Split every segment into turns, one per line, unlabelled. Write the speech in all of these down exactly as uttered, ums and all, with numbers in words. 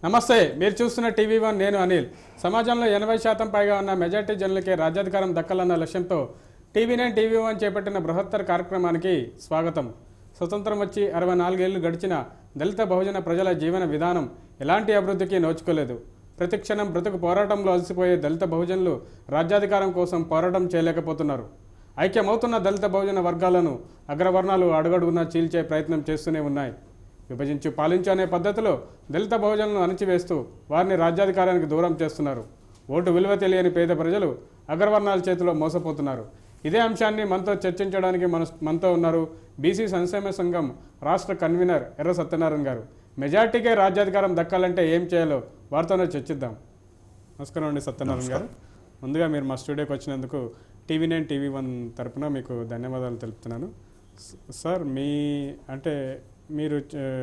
నమస్తే, మీరు చూస్తున్న టీవీ వన్. నేను అనిల్. సమాజంలో ఎనభై శాతం పైగా ఉన్న మెజార్టీ జనులకే రాజ్యాధికారం దక్కాలన్న లక్ష్యంతో టీవీ నైన్ టీవీ వన్ చేపట్టిన బృహత్తర కార్యక్రమానికి స్వాగతం. స్వతంత్రం వచ్చి అరవై నాలుగేళ్లు గడిచిన దళిత బహుజన ప్రజల జీవన విధానం ఎలాంటి అభివృద్ధికి నోచుకోలేదు. ప్రతి క్షణం బ్రతుకు పోరాటంలో అలసిపోయే దళిత బహుజనులు రాజ్యాధికారం కోసం పోరాటం చేయలేకపోతున్నారు. ఐక్యమవుతున్న దళిత బహుజన వర్గాలను అగ్రవర్ణాలు అడుగడుగునా చీల్చే ప్రయత్నం చేస్తూనే ఉన్నాయి. విభజించి పాలించు అనే పద్ధతిలో దళిత బహుజనులను అణచివేస్తూ వారిని రాజ్యాధికారానికి దూరం చేస్తున్నారు. ఓటు విలువ తెలియని పేద ప్రజలు అగ్రవర్ణాల చేతిలో మోసపోతున్నారు. ఇదే అంశాన్ని మనతో చర్చించడానికి మన మనతో ఉన్నారు బీసీ సంక్షేమ సంఘం రాష్ట్ర కన్వీనర్ ఎర్ర సత్యనారాయణ గారు. మెజార్టీకే రాజ్యాధికారం దక్కాలంటే ఏం చేయాలో వారితోనే చర్చిద్దాం. నమస్కారం అండి సత్యనారాయణ గారు. ముందుగా మీరు మా స్టూడియోకి వచ్చినందుకు టీవీ నైన్ టీవీ వన్ తరపున మీకు ధన్యవాదాలు తెలుపుతున్నాను. సార్, మీ అంటే మీరు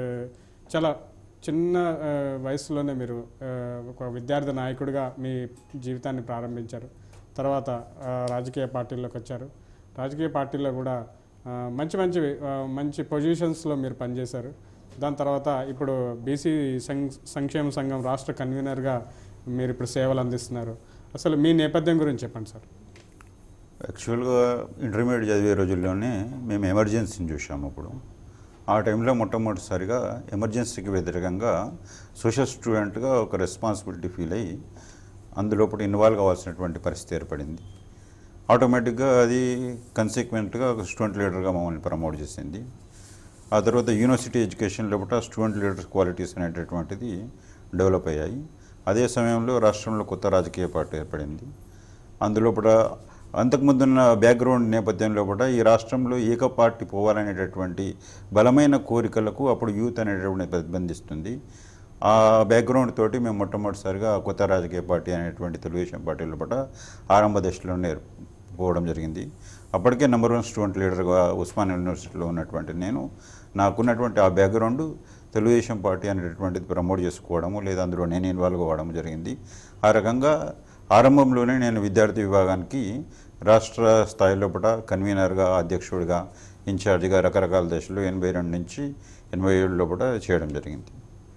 చాలా చిన్న వయసులోనే మీరు ఒక విద్యార్థి నాయకుడిగా మీ జీవితాన్ని ప్రారంభించారు. తర్వాత రాజకీయ పార్టీల్లోకి వచ్చారు. రాజకీయ పార్టీల్లో కూడా మంచి మంచి మంచి పొజిషన్స్లో మీరు పనిచేశారు. దాని తర్వాత ఇప్పుడు బీసీ సంక్షేమ సంఘం రాష్ట్ర కన్వీనర్గా మీరు ఇప్పుడు సేవలు అందిస్తున్నారు. అసలు మీ నేపథ్యం గురించి చెప్పండి సార్.
యాక్చువల్గా ఇంటర్మీడియట్ చదివే రోజుల్లోనే మేము ఎమర్జెన్సీని చూసాము. అప్పుడు ఆ టైంలో మొట్టమొదటిసారిగా ఎమర్జెన్సీకి వ్యతిరేకంగా సోషల్ స్టూడెంట్గా ఒక రెస్పాన్సిబిలిటీ ఫీల్ అయ్యి అందులోపల ఇన్వాల్వ్ కావాల్సినటువంటి పరిస్థితి ఏర్పడింది. ఆటోమేటిక్గా అది కన్సిక్వెంట్గా ఒక స్టూడెంట్ లీడర్గా మమ్మల్ని ప్రమోట్ చేసింది. ఆ తర్వాత యూనివర్సిటీ ఎడ్యుకేషన్ లోపల స్టూడెంట్ లీడర్ క్వాలిటీస్ అనేటటువంటిది డెవలప్ అయ్యాయి. అదే సమయంలో రాష్ట్రంలో కొత్త రాజకీయ పార్టీ ఏర్పడింది. అందులోపల అంతకుముందున్న బ్యాక్గ్రౌండ్ నేపథ్యంలో కూడా ఈ రాష్ట్రంలో ఏక పార్టీ పోవాలనేటటువంటి బలమైన కోరికలకు అప్పుడు యూత్ అనేటువంటి ప్రతిబంధిస్తుంది. ఆ బ్యాక్గ్రౌండ్ తోటి మేము మొట్టమొదటిసారిగా కొత్త రాజకీయ పార్టీ అనేటువంటి తెలుగుదేశం పార్టీలో పట ఆరంభ దశలోనే పోవడం జరిగింది. అప్పటికే నెంబర్ వన్ స్టూడెంట్ లీడర్గా ఉస్మానియా యూనివర్సిటీలో ఉన్నటువంటి నేను నాకున్నటువంటి ఆ బ్యాక్గ్రౌండ్ తెలుగుదేశం పార్టీ అనేటటువంటిది ప్రమోట్ చేసుకోవడము లేదా అందులో నేను ఇన్వాల్వ్ అవ్వడం జరిగింది. ఆ రకంగా ఆరంభంలోనే నేను విద్యార్థి విభాగానికి రాష్ట్ర స్థాయిలో పట కన్వీనర్గా, అధ్యక్షుడిగా, ఇన్ఛార్జిగా రకరకాల దశలు ఎనభై రెండు నుంచి ఎనభై ఏడు లోపల చేయడం జరిగింది.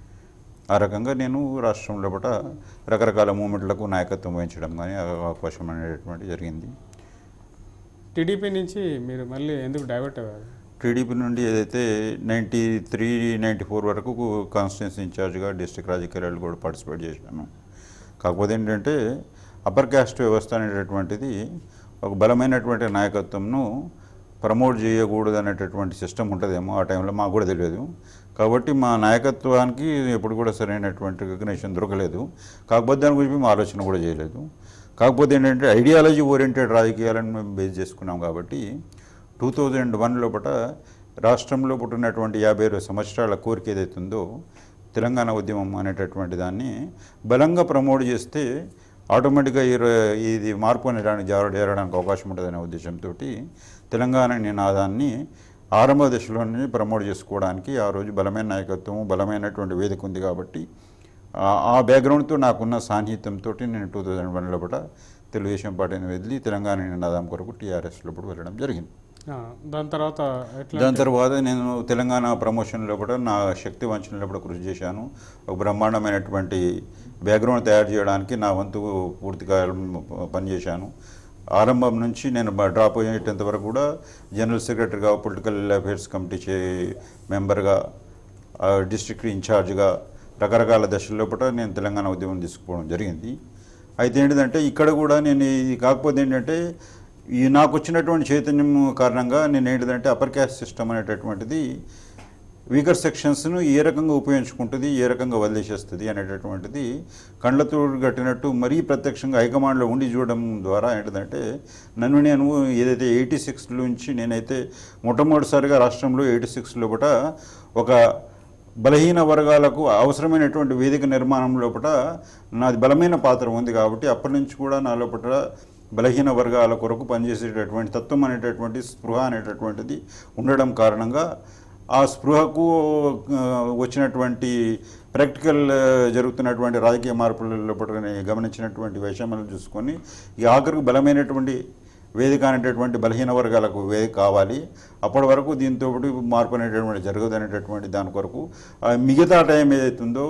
ఆ రకంగా నేను రాష్ట్రంలో పట రకరకాల మూమెంట్లకు నాయకత్వం వహించడం కానీ అవకాశం అనేటటువంటి జరిగింది.
టీడీపీ నుంచి మీరు మళ్ళీ ఎందుకు డైవర్ట్ అయ్యారు?
టీడీపీ నుండి ఏదైతే నైంటీ త్రీ నైంటీ ఫోర్ వరకు కాన్స్టిట్యున్సీ ఇన్ఛార్జ్గా డిస్ట్రిక్ట్ రాజకీయాలు కూడా పార్టిసిపేట్ చేశాను. కాకపోతే ఏంటంటే అప్పర్ క్యాస్ట్ వ్యవస్థ అనేటటువంటిది ఒక బలమైనటువంటి నాయకత్వంను ప్రమోట్ చేయకూడదు అనేటటువంటి సిస్టమ్ ఉంటుందేమో ఆ టైంలో మాకు కూడా తెలియదు. కాబట్టి మా నాయకత్వానికి ఎప్పుడు కూడా సరైనటువంటి రికగ్నిషన్ దొరకలేదు. కాకపోతే దాని గురించి మేము ఆలోచన కూడా చేయలేదు. కాకపోతే ఏంటంటే ఐడియాలజీ ఓరియంటెడ్ రాజకీయాలను మేము బేస్ చేసుకున్నాం. కాబట్టి టూ థౌజండ్ వన్ లోపల రాష్ట్రంలో పుట్టినటువంటి యాభై ఇరవై సంవత్సరాల కోరిక ఏదైతుందో తెలంగాణ ఉద్యమం అనేటటువంటి దాన్ని బలంగా ప్రమోట్ చేస్తే ఆటోమేటిక్గా ఇది మార్పు అనేదానికి జరగడానికి అవకాశం ఉంటుందనే ఉద్దేశంతో తెలంగాణ నినాదాన్ని ఆరంభ దశలోనే ప్రమోట్ చేసుకోవడానికి ఆ రోజు బలమైన నాయకత్వం, బలమైనటువంటి వేదిక ఉంది. కాబట్టి ఆ బ్యాక్గ్రౌండ్తో నాకున్న సాన్నిహిత్యంతో నేను టూ థౌజండ్ వన్ లోపల తెలుగుదేశం పార్టీని వదిలి తెలంగాణ నినాదం కొరకు టీఆర్ఎస్ లోపల వెళ్ళడం జరిగింది.
దాని తర్వాత
దాని తర్వాత నేను తెలంగాణ ప్రమోషన్లో కూడా నా శక్తి వంచనలో కూడా కృషి చేశాను. ఒక బ్రహ్మాండమైనటువంటి బ్యాక్గ్రౌండ్ తయారు చేయడానికి నా వంతు పూర్తిగా పనిచేశాను. ఆరంభం నుంచి నేను డ్రాప్ అయ్యేంత వరకు కూడా జనరల్ సెక్రటరీగా, పొలిటికల్ అఫైర్స్ కమిటీ చే మెంబర్గా, డిస్ట్రిక్ట్ ఇన్ఛార్జ్గా రకరకాల దశల్లో కూడా నేను తెలంగాణ ఉద్యమం తీసుకుపోవడం జరిగింది. అయితే ఏంటంటే ఇక్కడ కూడా నేను ఇది కాకపోతే ఏంటంటే ఈ నాకు వచ్చినటువంటి చైతన్యం కారణంగా నేను ఏంటిదంటే అప్పర్ క్యాస్ట్ సిస్టమ్ అనేటటువంటిది వీకర్ సెక్షన్స్ను ఏ రకంగా ఉపయోగించుకుంటుంది, ఏ రకంగా వదిలేసేస్తుంది అనేటటువంటిది కళ్ళతో కట్టినట్టు మరీ ప్రత్యక్షంగా హైకమాండ్లో ఉండి చూడడం ద్వారా ఏంటంటే నన్ను నేను ఏదైతే ఎయిటీ సిక్స్ నుంచి నేనైతే మొట్టమొదటిసారిగా రాష్ట్రంలో ఎయిటీ సిక్స్ లోపల ఒక బలహీన వర్గాలకు అవసరమైనటువంటి వేదిక నిర్మాణం లోపల నాది బలమైన పాత్ర ఉంది. కాబట్టి అప్పటి నుంచి కూడా నా లోపల బలహీన వర్గాల కొరకు పనిచేసేటటువంటి తత్వం అనేటటువంటి స్పృహ అనేటటువంటిది ఉండడం కారణంగా ఆ స్పృహకు వచ్చినటువంటి ప్రాక్టికల్ జరుగుతున్నటువంటి రాజకీయ మార్పుల లోపల గమనించినటువంటి వైషమ్యాలను చూసుకొని ఈ ఆఖరికి బలమైనటువంటి వేదిక అనేటటువంటి బలహీన వర్గాలకు వేదిక కావాలి. అప్పటి వరకు దీంతో మార్పు అనేటటువంటి జరగదు అనేటటువంటి దాని కొరకు మిగతా టైం ఏదైతుందో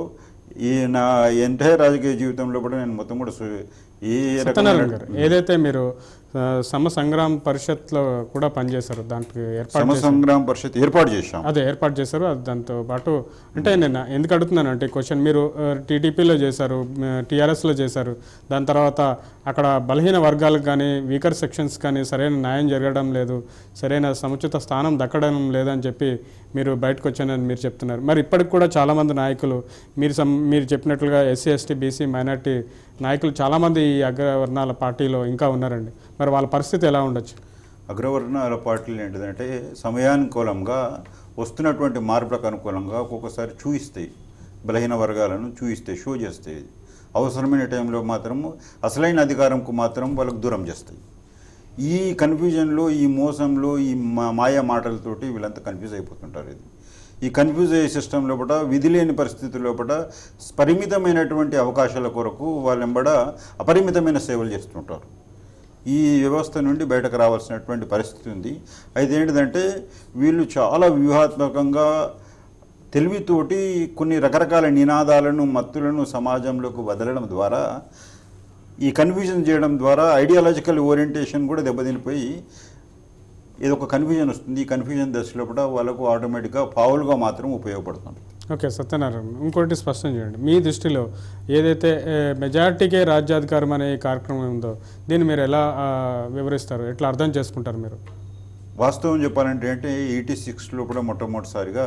ఈ నా ఎంటైర్ రాజకీయ జీవితంలో కూడా నేను మొత్తం కూడా సు- ఏ
సత్యనారాయణ
రకమైన
గారు ఏదైతే మీరు ఆ, సమ సంగ్రామ పరిషత్లో కూడా పనిచేశారు, దాంట్లో ఏర్పాటు
సమ
చేశారు.
సంగ్రామ పరిషత్ ఏర్పాటు చేశాం.
అదే ఏర్పాటు చేశారు. అది దాంతో పాటు అంటే నేను ఎందుకు అడుగుతున్నాను అంటే క్వశ్చన్, మీరు టీడీపీలో చేశారు, టీఆర్ఎస్లో చేశారు, దాని తర్వాత అక్కడ బలహీన వర్గాలకు కానీ వీకర్ సెక్షన్స్ కానీ సరైన న్యాయం జరగడం లేదు, సరైన సముచిత స్థానం దక్కడం లేదని చెప్పి మీరు బయటకు వచ్చానని మీరు చెప్తున్నారు. మరి ఇప్పటికి కూడా చాలామంది నాయకులు మీరు సం మీరు చెప్పినట్లుగా ఎస్సీ ఎస్టీ బీసీ మైనార్టీ నాయకులు చాలామంది ఈ అగ్రవర్ణాల పార్టీలో ఇంకా ఉన్నారండి. మరి వాళ్ళ పరిస్థితి ఎలా ఉండొచ్చు?
అగ్రవర్ణాల పార్టీలు ఏంటిదంటే సమయానుకూలంగా వస్తున్నటువంటి మార్పులకు అనుకూలంగా ఒక్కొక్కసారి చూయిస్తాయి, బలహీన వర్గాలను చూయిస్తాయి, షో చేస్తాయి. అవసరమైన టైంలో మాత్రము అసలైన అధికారంకు మాత్రం వాళ్ళకు దూరం చేస్తాయి. ఈ కన్ఫ్యూజన్లో, ఈ మోసంలో, ఈ మా మాయా మాటలతోటి వీళ్ళంతా కన్ఫ్యూజ్ అయిపోతుంటారు. ఇది ఈ కన్ఫ్యూజ్ అయ్యే సిస్టమ్ లోపల, విధి లేని పరిస్థితి లోపల పరిమితమైనటువంటి అవకాశాల కొరకు వాళ్ళెంబడ అపరిమితమైన సేవలు చేస్తుంటారు. ఈ వ్యవస్థ నుండి బయటకు రావాల్సినటువంటి పరిస్థితి ఉంది. అయితే ఏంటిదంటే వీళ్ళు చాలా వ్యూహాత్మకంగా తెలివితోటి కొన్ని రకరకాల నినాదాలను, మత్తులను సమాజంలోకి వదలడం ద్వారా, ఈ కన్ఫ్యూజన్ చేయడం ద్వారా ఐడియాలజికల్ ఓరియంటేషన్ కూడా దెబ్బతినిపోయి ఏదో ఒక కన్ఫ్యూజన్ వస్తుంది. ఈ కన్ఫ్యూజన్ దశలో కూడా వాళ్ళకు ఆటోమేటిక్గా పావులుగా మాత్రం ఉపయోగపడుతుంది.
ఓకే సత్యనారాయణ, ఇంకోటి స్పష్టం చేయండి. మీ దృష్టిలో ఏదైతే ఏ, మెజార్టీకే రాజ్యాధికారం అనే ఈ కార్యక్రమం ఉందో దీన్ని మీరు ఎలా ఆ, వివరిస్తారు, ఎట్లా అర్థం చేసుకుంటారు మీరు?
వాస్తవం చెప్పాలంటే అంటే ఎయిటీ సిక్స్లో కూడా మొట్టమొదటిసారిగా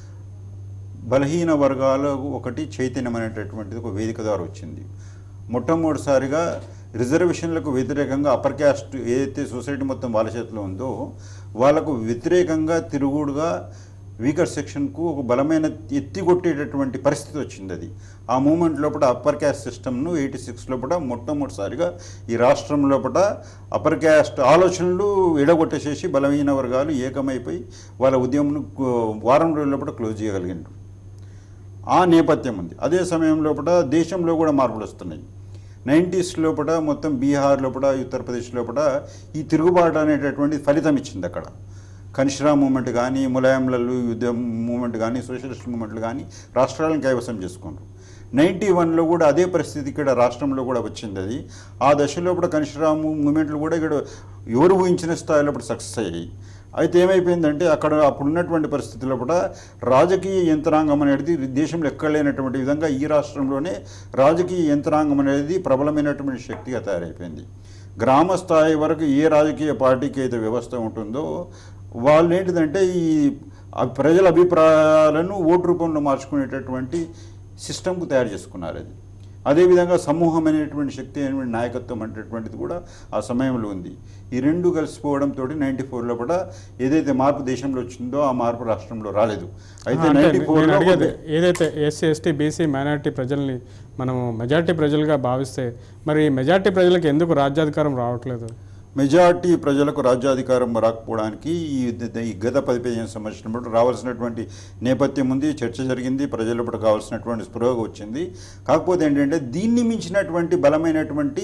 బలహీన వర్గాలకు ఒకటి చైతన్యం అనేటటువంటిది ఒక వేదిక ద్వారా వచ్చింది. మొట్టమొదటిసారిగా రిజర్వేషన్లకు వ్యతిరేకంగా అప్పర్ క్యాస్ట్ ఏదైతే సొసైటీ మొత్తం వాళ్ళ చేతిలో ఉందో వాళ్ళకు వ్యతిరేకంగా తిరుగుడుగా వీకర్ సెక్షన్కు ఒక బలమైన ఎత్తికొట్టేటటువంటి పరిస్థితి వచ్చింది. అది ఆ మూమెంట్ లోపల అప్పర్ క్యాస్ట్ సిస్టమ్ను ఎయిటీ సిక్స్ లోపల మొట్టమొదటిసారిగా ఈ రాష్ట్రం లోపల అప్పర్ క్యాస్ట్ ఆలోచనలు ఎడగొట్టేసేసి బలహీన వర్గాలు ఏకమైపోయి వాళ్ళ ఉద్యమంను వారం రోజుల లోపల క్లోజ్ చేయగలిగినారు. ఆ నేపథ్యం ఉంది. అదే సమయం లోపల దేశంలో కూడా మార్పులు వస్తున్నాయి. నైంటీస్ లోపల మొత్తం బీహార్ లోపల, ఉత్తరప్రదేశ్ లోపల ఈ తిరుగుబాటు అనేటటువంటి ఫలితం ఇచ్చింది. అక్కడ కనిష్రా మూమెంట్ కానీ, ములాయంలలు యుద్ధ మూమెంట్ కానీ, సోషలిస్ట్ మూమెంట్లు కానీ రాష్ట్రాలను కైవసం చేసుకున్నారు. నైంటీ వన్లో కూడా అదే పరిస్థితి ఇక్కడ రాష్ట్రంలో కూడా వచ్చింది. అది ఆ దశలో కూడా కనిష్రా మూమెంట్లు కూడా ఇక్కడ ఎవరు ఊహించిన స్థాయిలో ఇప్పుడు సక్సెస్ అయ్యాయి. అయితే ఏమైపోయిందంటే అక్కడ అప్పుడున్నటువంటి పరిస్థితుల్లో కూడా రాజకీయ యంత్రాంగం అనేది దేశంలో ఎక్కడ లేనటువంటి విధంగా ఈ రాష్ట్రంలోనే రాజకీయ యంత్రాంగం అనేది ప్రబలమైనటువంటి శక్తిగా తయారైపోయింది. గ్రామ స్థాయి వరకు ఏ రాజకీయ పార్టీకి అయితే వ్యవస్థ ఉంటుందో వాళ్ళు ఏంటిదంటే ఈ ప్రజల అభిప్రాయాలను ఓటు రూపంలో మార్చుకునేటటువంటి సిస్టమ్కు తయారు చేసుకున్నారు. అది అదేవిధంగా సమూహం అనేటువంటి శక్తి అనేటువంటి నాయకత్వం అనేటటువంటిది కూడా ఆ సమయంలో ఉంది. ఈ రెండు కలిసిపోవడంతో నైంటీ ఫోర్లో కూడా ఏదైతే మార్పు దేశంలో వచ్చిందో ఆ మార్పు రాష్ట్రంలో రాలేదు. అయితే నైంటీ ఫోర్లో
ఏదైతే ఎస్సీ ఎస్టీ బీసీ మైనారిటీ ప్రజల్ని మనము మెజార్టీ ప్రజలుగా భావిస్తే మరి మెజార్టీ ప్రజలకు ఎందుకు రాజ్యాధికారం రావట్లేదు?
మెజార్టీ ప్రజలకు రాజ్యాధికారం రాకపోవడానికి ఈ గత పది పదిహేను సంవత్సరం రావాల్సినటువంటి నేపథ్యం ఉంది, చర్చ జరిగింది, ప్రజలు ఇప్పుడు కావాల్సినటువంటి స్పృహ వచ్చింది. కాకపోతే ఏంటంటే దీన్ని మించినటువంటి బలమైనటువంటి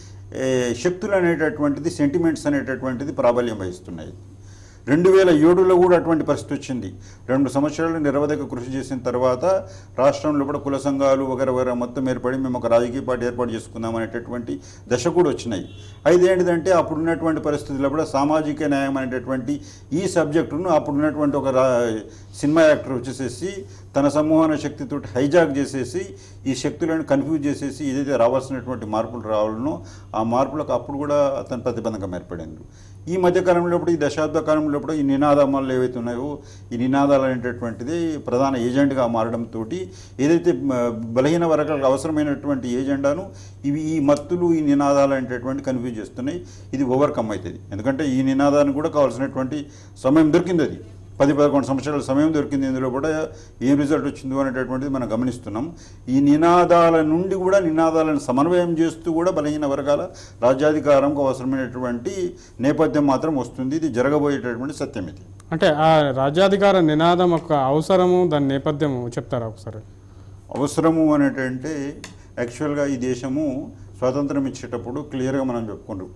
శక్తులు అనేటటువంటిది, సెంటిమెంట్స్ అనేటటువంటిది ప్రాబల్యం వహిస్తున్నాయి. రెండు వేల ఏడులో కూడా అటువంటి పరిస్థితి వచ్చింది. రెండు సంవత్సరాలు నిరవధిక కృషి చేసిన తర్వాత రాష్ట్రంలో కూడా కుల సంఘాలు వగర వగర మొత్తం ఏర్పడి మేము ఒక రాజకీయ పార్టీ ఏర్పాటు చేసుకుందాం అనేటటువంటి దశ కూడా వచ్చినాయి. అయితే ఏంటిదంటే అప్పుడున్నటువంటి పరిస్థితుల్లో కూడా సామాజిక న్యాయం అనేటటువంటి ఈ సబ్జెక్టును అప్పుడున్నటువంటి ఒక సినిమా యాక్టర్ వచ్చేసేసి తన సంమోహన శక్తితో హైజాక్ చేసేసి ఈ శక్తులను కన్ఫ్యూజ్ చేసేసి ఏదైతే రావాల్సినటువంటి మార్పులు రావాలనో ఆ మార్పులకు అప్పుడు కూడా అతను ప్రతిబంధకం ఏర్పడింది. ఈ మధ్యకాలంలో ఈ దశాబ్ద కాలంలో ఈ నినాదాలు ఏవైతే ఉన్నాయో ఈ నినాదాలు అనేటటువంటిది ప్రధాన ఏజెంట్గా మారడంతో ఏదైతే బలహీన వర్గాలకు అవసరమైనటువంటి ఏజెండాను ఇవి ఈ మత్తులు ఈ నినాదాలు అనేటటువంటి కన్ఫ్యూజ్ చేస్తున్నాయి. ఇది ఓవర్కమ్ అవుతుంది. ఎందుకంటే ఈ నినాదానికి కూడా కావాల్సినటువంటి సమయం దొరికింది. అది పది పదకొండు సంవత్సరాల సమయం దొరికింది. ఇందులో కూడా ఏం రిజల్ట్ వచ్చిందో అనేటటువంటిది మనం గమనిస్తున్నాం. ఈ నినాదాల నుండి కూడా నినాదాలను సమన్వయం చేస్తూ కూడా బలహీన వర్గాల రాజ్యాధికారంకు అవసరమైనటువంటి నేపథ్యం మాత్రం వస్తుంది. ఇది జరగబోయేటటువంటి సత్యం. ఇది
అంటే ఆ రాజ్యాధికార నినాదం ఒక అవసరము, దాని నేపథ్యం చెప్తారా ఒకసారి?
అవసరము అనేటంటే యాక్చువల్గా ఈ దేశము స్వాతంత్రం ఇచ్చేటప్పుడు క్లియర్గా మనం చెప్పుకుంటాం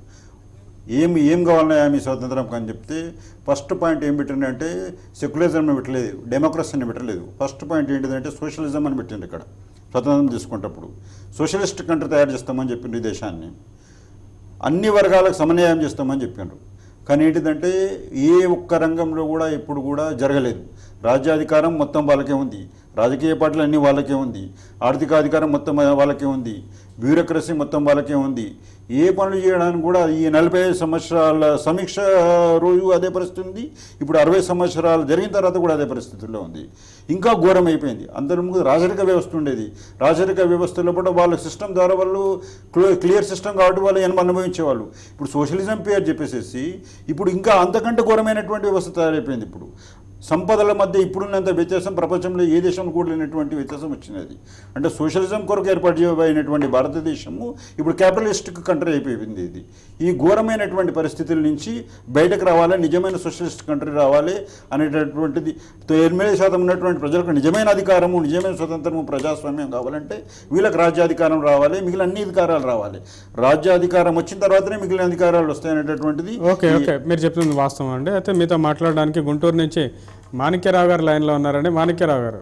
ఏం ఏం కావాలన్నా మీ స్వాతంత్రం అని చెప్తే ఫస్ట్ పాయింట్ ఏం పెట్టిందంటే సెక్యులరిజం అని పెట్టలేదు, డెమోక్రసీ అని పెట్టలేదు. ఫస్ట్ పాయింట్ ఏంటిదంటే సోషలిజం అని పెట్టింది. ఇక్కడ స్వతంత్రం తీసుకున్నప్పుడు సోషలిస్ట్ కంట్రీ తయారు చేస్తామని చెప్పిండ్రు ఈ దేశాన్ని, అన్ని వర్గాలకు సమన్వయం చేస్తామని చెప్పిండ్రు. కానీ ఏంటిదంటే ఏ ఒక్క రంగంలో కూడా ఇప్పుడు కూడా జరగలేదు. రాజ్యాధికారం మొత్తం వాళ్ళకే ఉంది, రాజకీయ పార్టీలు అన్నీ వాళ్ళకే ఉంది, ఆర్థిక అధికారం మొత్తం వాళ్ళకే ఉంది, బ్యూరోక్రసీ మొత్తం వాళ్ళకే ఉంది. ఏ పనులు చేయడానికి కూడా ఈ నలభై ఐదు సంవత్సరాల సమీక్ష రోజు అదే పరిస్థితి ఉంది, ఇప్పుడు అరవై సంవత్సరాలు జరిగిన తర్వాత కూడా అదే పరిస్థితుల్లో ఉంది. ఇంకా ఘోరం అయిపోయింది. అందరి ముందు రాజరిక వ్యవస్థ ఉండేది, రాజరిక వ్యవస్థలో కూడా వాళ్ళ సిస్టమ్ ద్వారా వాళ్ళు క్లియర్ సిస్టమ్ కాబట్టి వాళ్ళు ఏమో అనుభవించేవాళ్ళు. ఇప్పుడు సోషలిజం పేరు చెప్పేసేసి ఇప్పుడు ఇంకా అంతకంటే ఘోరమైనటువంటి వ్యవస్థ తయారైపోయింది. ఇప్పుడు సంపదల మధ్య ఇప్పుడున్నంత వ్యత్యాసం ప్రపంచంలో ఏ దేశంలో కూడా లేనటువంటి వ్యత్యాసం వచ్చినది. అంటే సోషలిజం కొరకు ఏర్పాటు చేయబడినటువంటి భారతదేశము ఇప్పుడు క్యాపిటలిస్టిక్ కంట్రీ అయిపోయింది. ఇది ఈ ఘోరమైనటువంటి పరిస్థితుల నుంచి బయటకు రావాలి, నిజమైన సోషలిస్ట్ కంట్రీ రావాలి అనేటటువంటిది. ఎనిమిది శాతం ఉన్నటువంటి ప్రజలకు నిజమైన అధికారము, నిజమైన స్వతంత్రము, ప్రజాస్వామ్యం కావాలంటే వీళ్ళకి రాజ్యాధికారం రావాలి, మిగిలిన అన్ని అధికారాలు రావాలి. రాజ్యాధికారం వచ్చిన తర్వాతనే మిగిలిన అధికారాలు వస్తాయనేటటువంటిది.
ఓకే ఓకే మీరు చెప్తుంది వాస్తవం అండి. అయితే మీతో మాట్లాడడానికి గుంటూరు నుంచి మాణిక్యరావు గారు లైన్లో ఉన్నారండి. మాణిక్యరావు గారు.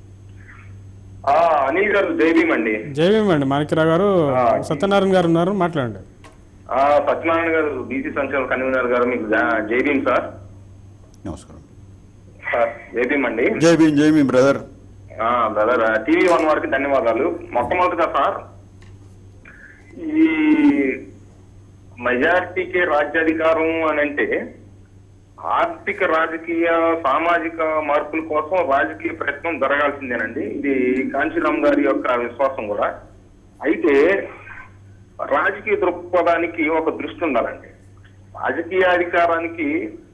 అనిల్ గారు జైభీం అండి.
జైభీం అండి. మాణిక్యరావు గారు, సత్యనారాయణ గారు ఉన్నారు, మాట్లాడండి.
సత్యనారాయణ గారు బీసీ సంక్షేమ కన్వీనర్ గారు, మీకు జైభీం సార్.
నమస్కారం
సార్. జైభీం అండి.
జైభీం జైభీం బ్రదర్.
బ్రదర్, టీవీ వన్ వారికి ధన్యవాదాలు. మొట్టమొదటిగా సార్, ఈ మెజారిటీకి రాజ్యాధికారం అని అంటే ఆర్థిక, రాజకీయ, సామాజిక మార్పుల కోసం రాజకీయ ప్రయత్నం జరగాల్సిందేనండి. ఇది కాంచీరామ్ గారి యొక్క విశ్వాసం కూడా. అయితే రాజకీయ దృక్పథానికి ఒక దృష్టి ఉండాలండి. రాజకీయ అధికారానికి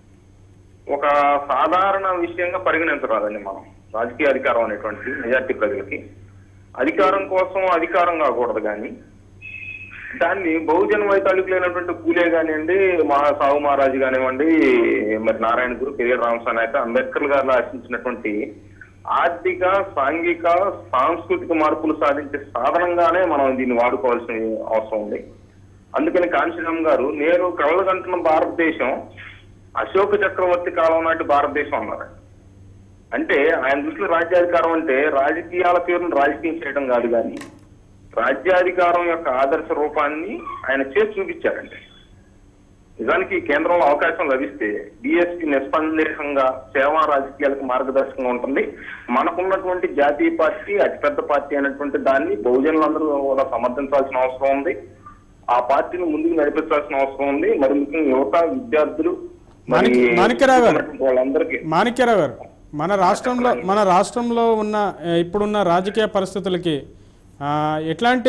ఒక సాధారణ విషయంగా పరిగణించరాదండి మనం. రాజకీయ అధికారం అనేటువంటిది మెజారిటీ ప్రజలకి అధికారం కోసం అధికారం కాకూడదు, కానీ దాన్ని బహుజన వైతాళికులైనటువంటి పూలే కానివ్వండి, మా సాహు మహారాజు కానివ్వండి, మరి నారాయణ గురు, పెరియర్ రామస్వామి నాయక, అంబేద్కర్ గారు ఆశించినటువంటి ఆర్థిక, సాంఘిక, సాంస్కృతిక మార్పులు సాధించే సాధనంగానే మనం దీన్ని వాడుకోవాల్సిన అవసరం ఉంది. అందుకని కాంచీరామ్ గారు, నేను కళ్ళగంటున్న భారతదేశం అశోక చక్రవర్తి కాలం నాటి భారతదేశం అన్నారు. అంటే ఆయన దృష్టిలో రాజ్యాధికారం అంటే రాజకీయాల పేరును రాజకీయం చేయడం కాదు, కానీ రాజ్యాధికారం యొక్క ఆదర్శ రూపాన్ని ఆయన చేసి చూపించారండి. నిజానికి కేంద్రంలో అవకాశం లభిస్తే బిఎస్పీ నిస్పందేహంగా సేవా రాజకీయాలకు మార్గదర్శకంగా ఉంటుంది. మనకున్నటువంటి జాతీయ పార్టీ, అతిపెద్ద పార్టీ అయినటువంటి దాన్ని బహుజనులందరూ కూడా సమర్థించాల్సిన అవసరం ఉంది. ఆ పార్టీని ముందుకు నడిపించాల్సిన అవసరం ఉంది. మరి ముఖ్యంగా యువత, విద్యార్థులు,
మాణిక్యరావు గారు,
వాళ్ళందరికీ
మాణిక్యరావు గారు, మన రాష్ట్రంలో మన రాష్ట్రంలో ఉన్న ఇప్పుడున్న రాజకీయ పరిస్థితులకి ఎట్లాంటి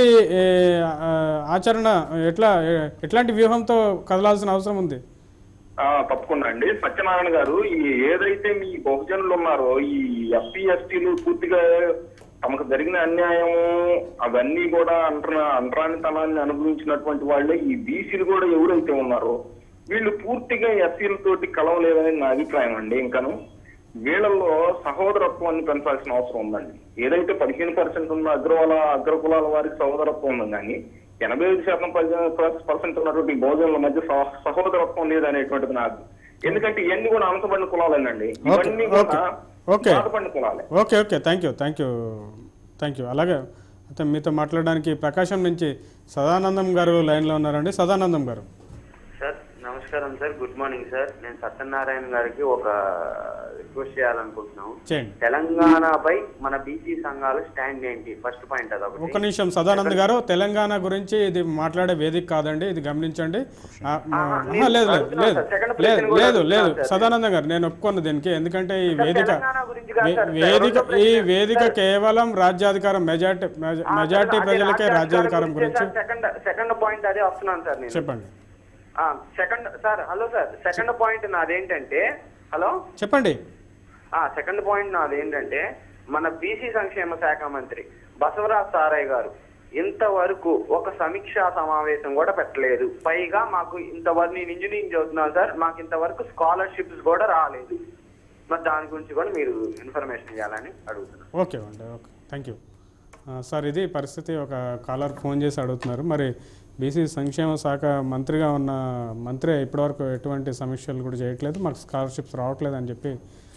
ఆచరణ, ఎట్లా ఎట్లాంటి వ్యూహంతో కదలాల్సిన అవసరం ఉంది?
తప్పకుండా అండి. సత్యనారాయణ గారు, ఈ ఏదైతే మీ బహుజనులు ఉన్నారో, ఈ ఎస్సీ ఎస్టీలు పూర్తిగా తమకు జరిగిన అన్యాయం అవన్నీ కూడా అంటర అంటరానితనాన్ని అనుభవించినటువంటి వాళ్ళే ఈ బీసీలు కూడా ఎవరైతే ఉన్నారో వీళ్ళు పూర్తిగా ఎస్సీలతోటి కలవలేదని నా అభిప్రాయం అండి. ఇంకాను వీళ్ళల్లో సహోదరత్వాన్ని పెంచాల్సిన అవసరం ఉందండి. ఏదైతే పదిహేను పర్సెంట్ ఉన్న అగ్రవాల అగ్రకులాల వారికి సహోదరత్వం ఉంది, కానీ ఎనభై ఐదు శాతం పర్సెంట్ ఉన్నటువంటి బహుజనుల మధ్య సహోదరత్వం లేదనేటువంటిది నాకు. ఎందుకంటే ఇవన్నీ కూడా అంశపడిన కులాలేనండి, ఇవన్నీ కూడా బాధపడిన కులాలే.
Okay okay thank you thank you thank you అలాగే అయితే మీతో మాట్లాడడానికి ప్రకాశం నుంచి సదానందం గారు లైన్లో ఉన్నారండి. సదానందం గారు.
సార్ నమస్కారం సార్, గుడ్ మార్నింగ్ సార్. నేను సత్యనారాయణ గారికి ఒక రిక్వెస్ట్ చేయాలనుకుంటున్నాము. తెలంగాణపై మన బీసీ సంఘాల స్టాండ్ ఏంటి? ఫస్ట్ పాయింట్ అదొకటి.
ఒక నిమిషం సదానంద్ గారు, తెలంగాణ గురించి ఇది మాట్లాడే వేదిక కాదండి, ఇది గమనించండి. లేదు లేదు లేదు లేదు లేదు సదానంద గారు, నేను ఒప్పుకోను దీనికి. ఎందుకంటే ఈ వేదిక వేదిక ఈ వేదిక కేవలం రాజ్యాధికారం, మెజార్టీ మెజార్టీ ప్రజలకే రాజ్యాధికారం గురించి.
సెకండ్ పాయింట్ అదే వస్తున్నాను సార్ నేను.
చెప్పండి.
Second sir, hello sir, second point నాదేంటంటే, హలో
చెప్పండి.
సెకండ్ పాయింట్ నాదేంటంటే, మన బీసీ సంక్షేమ శాఖ మంత్రి బసవరాజ్ సారయ్య గారు ఇంతవరకు ఒక సమీక్షా సమావేశం కూడా పెట్టలేదు. పైగా మాకు ఇంతవరకు, నేను ఇంజనీరింగ్ చదువుతున్నాను సార్, మాకు ఇంతవరకు స్కాలర్షిప్స్ కూడా రాలేదు. మరి దాని గురించి కూడా మీరు ఇన్ఫర్మేషన్ ఇవ్వాలని అడుగుతున్నాను.
ఓకే అండి, ఓకే థ్యాంక్ యూ సార్. ఇది పరిస్థితి. ఒక కాలర్ ఫోన్ చేసి అడుగుతున్నారు, మరి బీసీ సంక్షేమ శాఖ మంత్రిగా ఉన్న మంత్రి ఇప్పటివరకు ఎటువంటి సమీక్షలు కూడా చేయట్లేదు, మాకు స్కాలర్షిప్స్ రావట్లేదు అని చెప్పి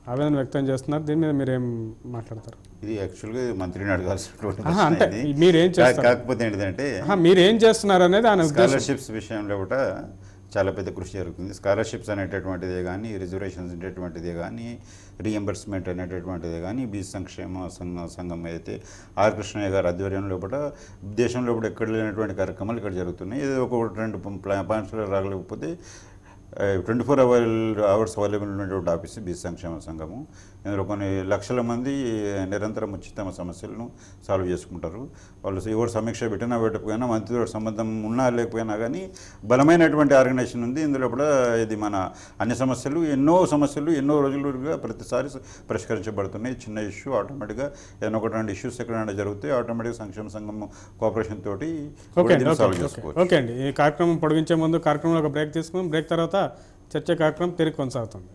ఆవేదన వ్యక్తం చేస్తున్నారు. దీని మీద మీరు ఏం మాట్లాడతారు?
ఇది యాక్చువల్గా మంత్రిని అడగాల్సినటువంటి
ఆహా, అంటే
ప్రశ్న ఇది.
మీరు ఏం చేస్తారు?
కాకపోతే ఏంటంటే
ఆహా, మీరు ఏం చేస్తున్నారు అనేది ఆయన ఉద్దేశం.
స్కాలర్షిప్స్ విషయంలో కూడా చాలా పెద్ద కృషి జరుగుతుంది. స్కాలర్షిప్స్ అనేటటువంటిదే కానీ, రిజర్వేషన్స్ అనేటటువంటిదే కానీ, రీఎంబర్స్మెంట్ అనేటటువంటిదే కానీ, బీసీ సంక్షేమ సంఘ సంఘం అయితే ఆర్ కృష్ణయ్య గారి ఆధ్వర్యంలో కూడా దేశంలో కూడా ఎక్కడ లేనటువంటి కార్యక్రమాలు ఇక్కడ జరుగుతున్నాయి. ఏదో ఒక రెండు పాయింట్స్లో రాగలేకపోతే twenty four hour hours available ఉన్నటువంటి ఆఫీసు బీసీ సంక్షేమ సంఘము. ఇందులో కొన్ని లక్షల మంది నిరంతరం వచ్చి తమ సమస్యలను సాల్వ్ చేసుకుంటారు. వాళ్ళు ఎవరు సమీక్ష పెట్టినా పెట్టకపోయినా మంత్రితో సంబంధం ఉన్నా లేకపోయినా కానీ బలమైనటువంటి ఆర్గనైజేషన్ ఉంది. ఇందులో కూడా ఇది మన అన్ని సమస్యలు ఎన్నో సమస్యలు ఎన్నో రోజులుగా ప్రతిసారి పరిష్కరించబడుతున్నాయి. చిన్న ఇష్యూ ఆటోమేటిక్గా ఏదైనా ఒకటి రెండు ఇష్యూస్ ఎక్కడైనా జరిగితే ఆటోమేటిక్గా సంక్షేమ సంఘం కోఆపరేషన్ తోటి సాల్వ్ చేసుకోవచ్చు.
ఓకే అండి, ఈ కార్యక్రమం పొడిగించే ముందు కార్యక్రమంలో ఒక బ్రేక్ తీసుకుని బ్రేక్ తర్వాత చర్చ కార్యక్రమం తిరిగి కొనసాగుతుంది.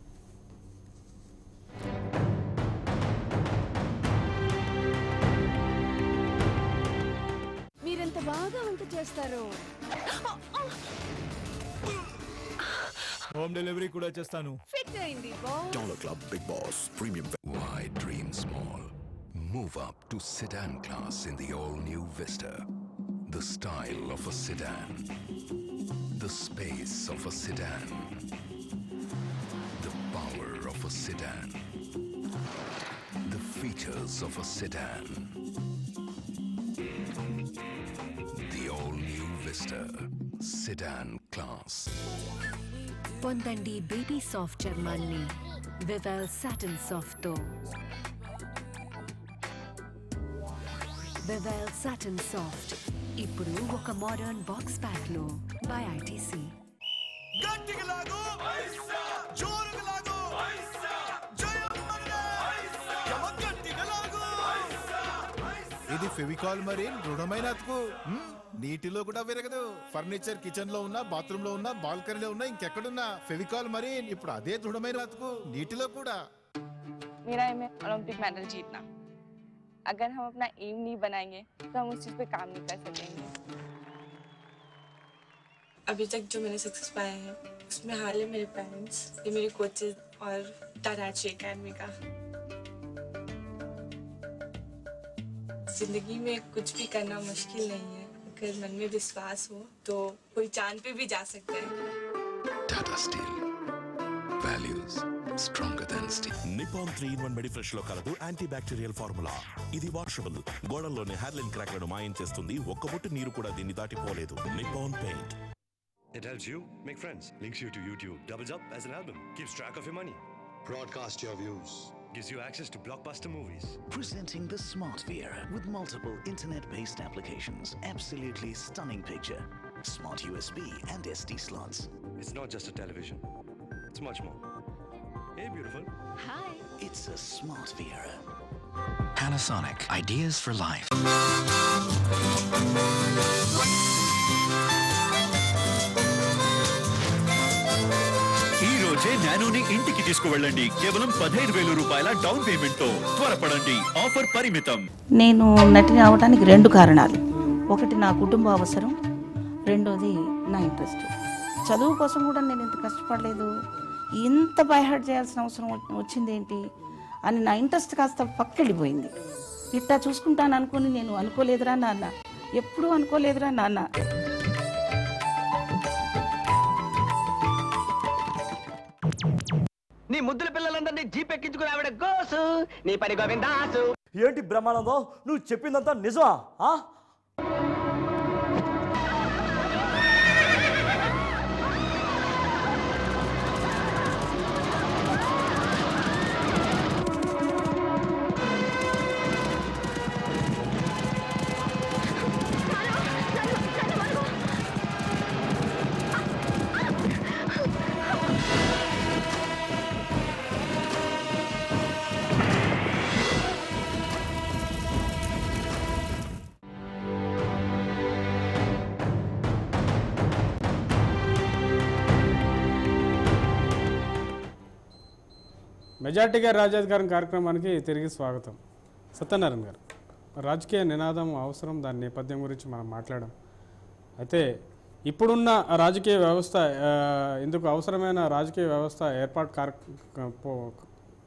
మీరెంత బాగా వంట చేస్తారు.
హోమ్ డెలివరీ కూడా చేస్తాను.
ఫిట్ అయింది boss.
Dollar Club Big Boss Premium. Why dream small? Move up to sedan class in the all-new Vista. The style of a sedan. The space of a sedan. The power of a sedan. The features of a sedan. The all-new Vista. Sedan class.
పొందండి baby soft చర్మాన్ని Vivel satin soft తో. Vivel satin soft ఇప్పుడు ఒక modern box pack లో by ITC.
గట్టిగా లాగు జోరుగా లాగు జయమ్మనే గట్టిగా లాగు. ఇది ఫెవికాల్ మరీన్ దృఢమైన అతుకు. నీటిలో కూడా విరగదు. ఫర్నిచర్ కిచెన్ లో ఉన్నా, బాత్రూమ్ లో ఉన్నా, బాల్కనీలో ఉన్నా, ఇంకెక్కడున్నా ఫెవికాల్ మరీన్ ఇప్పుడు అదే దృఢమైన అతుకు నీటిలో కూడా.
मेरा एम है ओलंपिक मेडल जीतना. अगर हम अपना एम नहीं बनाएंगे तो हम उस चीज पे काम नहीं कर सकेंगे. अभी तक जो मैंने सक्सेस पाया है उसमें हाल है मेरे पेरेंट्स, ये मेरे कोचेस और टाराची एकेडमी का. जिंदगी में कुछ भी करना मुश्किल नहीं है. अगर मन में विश्वास हो तो कोई चांद पे भी जा सकता है.
Tata Steel. Values stronger than steel.
Nippon three in one medi fresh లో కలదు యాంటీ బ్యాక్టీరియల్ ఫార్ములా. ఇది వాషబుల్, గోడల్లోని హెయిర్లైన్ క్రాక్లను మాయం చేస్తుంది. ఒక్క బొట్టు నీరు కూడా దీన్ని దాటిపోలేదు. Nippon paint.
It helps you make friends, links you to YouTube, doubles up as an album, keeps track of your money, broadcasts your views, gives you access to blockbuster movies.
Presenting the Smart Viera with multiple internet-based applications. Absolutely stunning picture. Smart U S B and S D slots.
It's not just a television. It's much more. Hey, beautiful.
Hi. It's a Smart Viera. Panasonic. Ideas for life.
ఈ రోజే నానోని ఇంటికి తీసుకువెళ్ళండి. కేవలం పదిహేను వేల రూపాయల down payment తో. త్వరపడండి, ఆఫర్ పరిమితం.
నేను నటిని అవడానికి రెండు కారణాలు. ఒకటి నా కుటుంబ అవసరం, రెండోది నా ఇంట్రెస్ట్. చదువు కోసం కూడా నేను ఇంత కష్టపడలేదు, ఇంత బైహార్ట్ చేయాల్సిన అవసరం వచ్చింది ఏంటి అని నా ఇంట్రెస్ట్ కాస్త పక్కెళ్ళిపోయింది. ఇట్టా చూసుకుంటాను అనుకుని నేను అనుకోలేదురా నాన్న, ఎప్పుడూ అనుకోలేదురా నాన్న.
నీ ముద్దుల పిల్లలందరినీ జీప్ ఎక్కించుకుని ఆవిడ గోసు, నీ పని గోవిందాసు.
ఏంటి బ్రహ్మానందం, నువ్వు చెప్పిందంతా నిజమా?
మెజార్టీగా రాజ్యాధికారం కార్యక్రమానికి తిరిగి స్వాగతం. సత్యనారాయణ గారు, రాజకీయ నినాదం అవసరం, దాని నేపథ్యం గురించి మనం మాట్లాడడం. అయితే ఇప్పుడున్న రాజకీయ వ్యవస్థ, ఇందుకు అవసరమైన రాజకీయ వ్యవస్థ ఏర్పాటు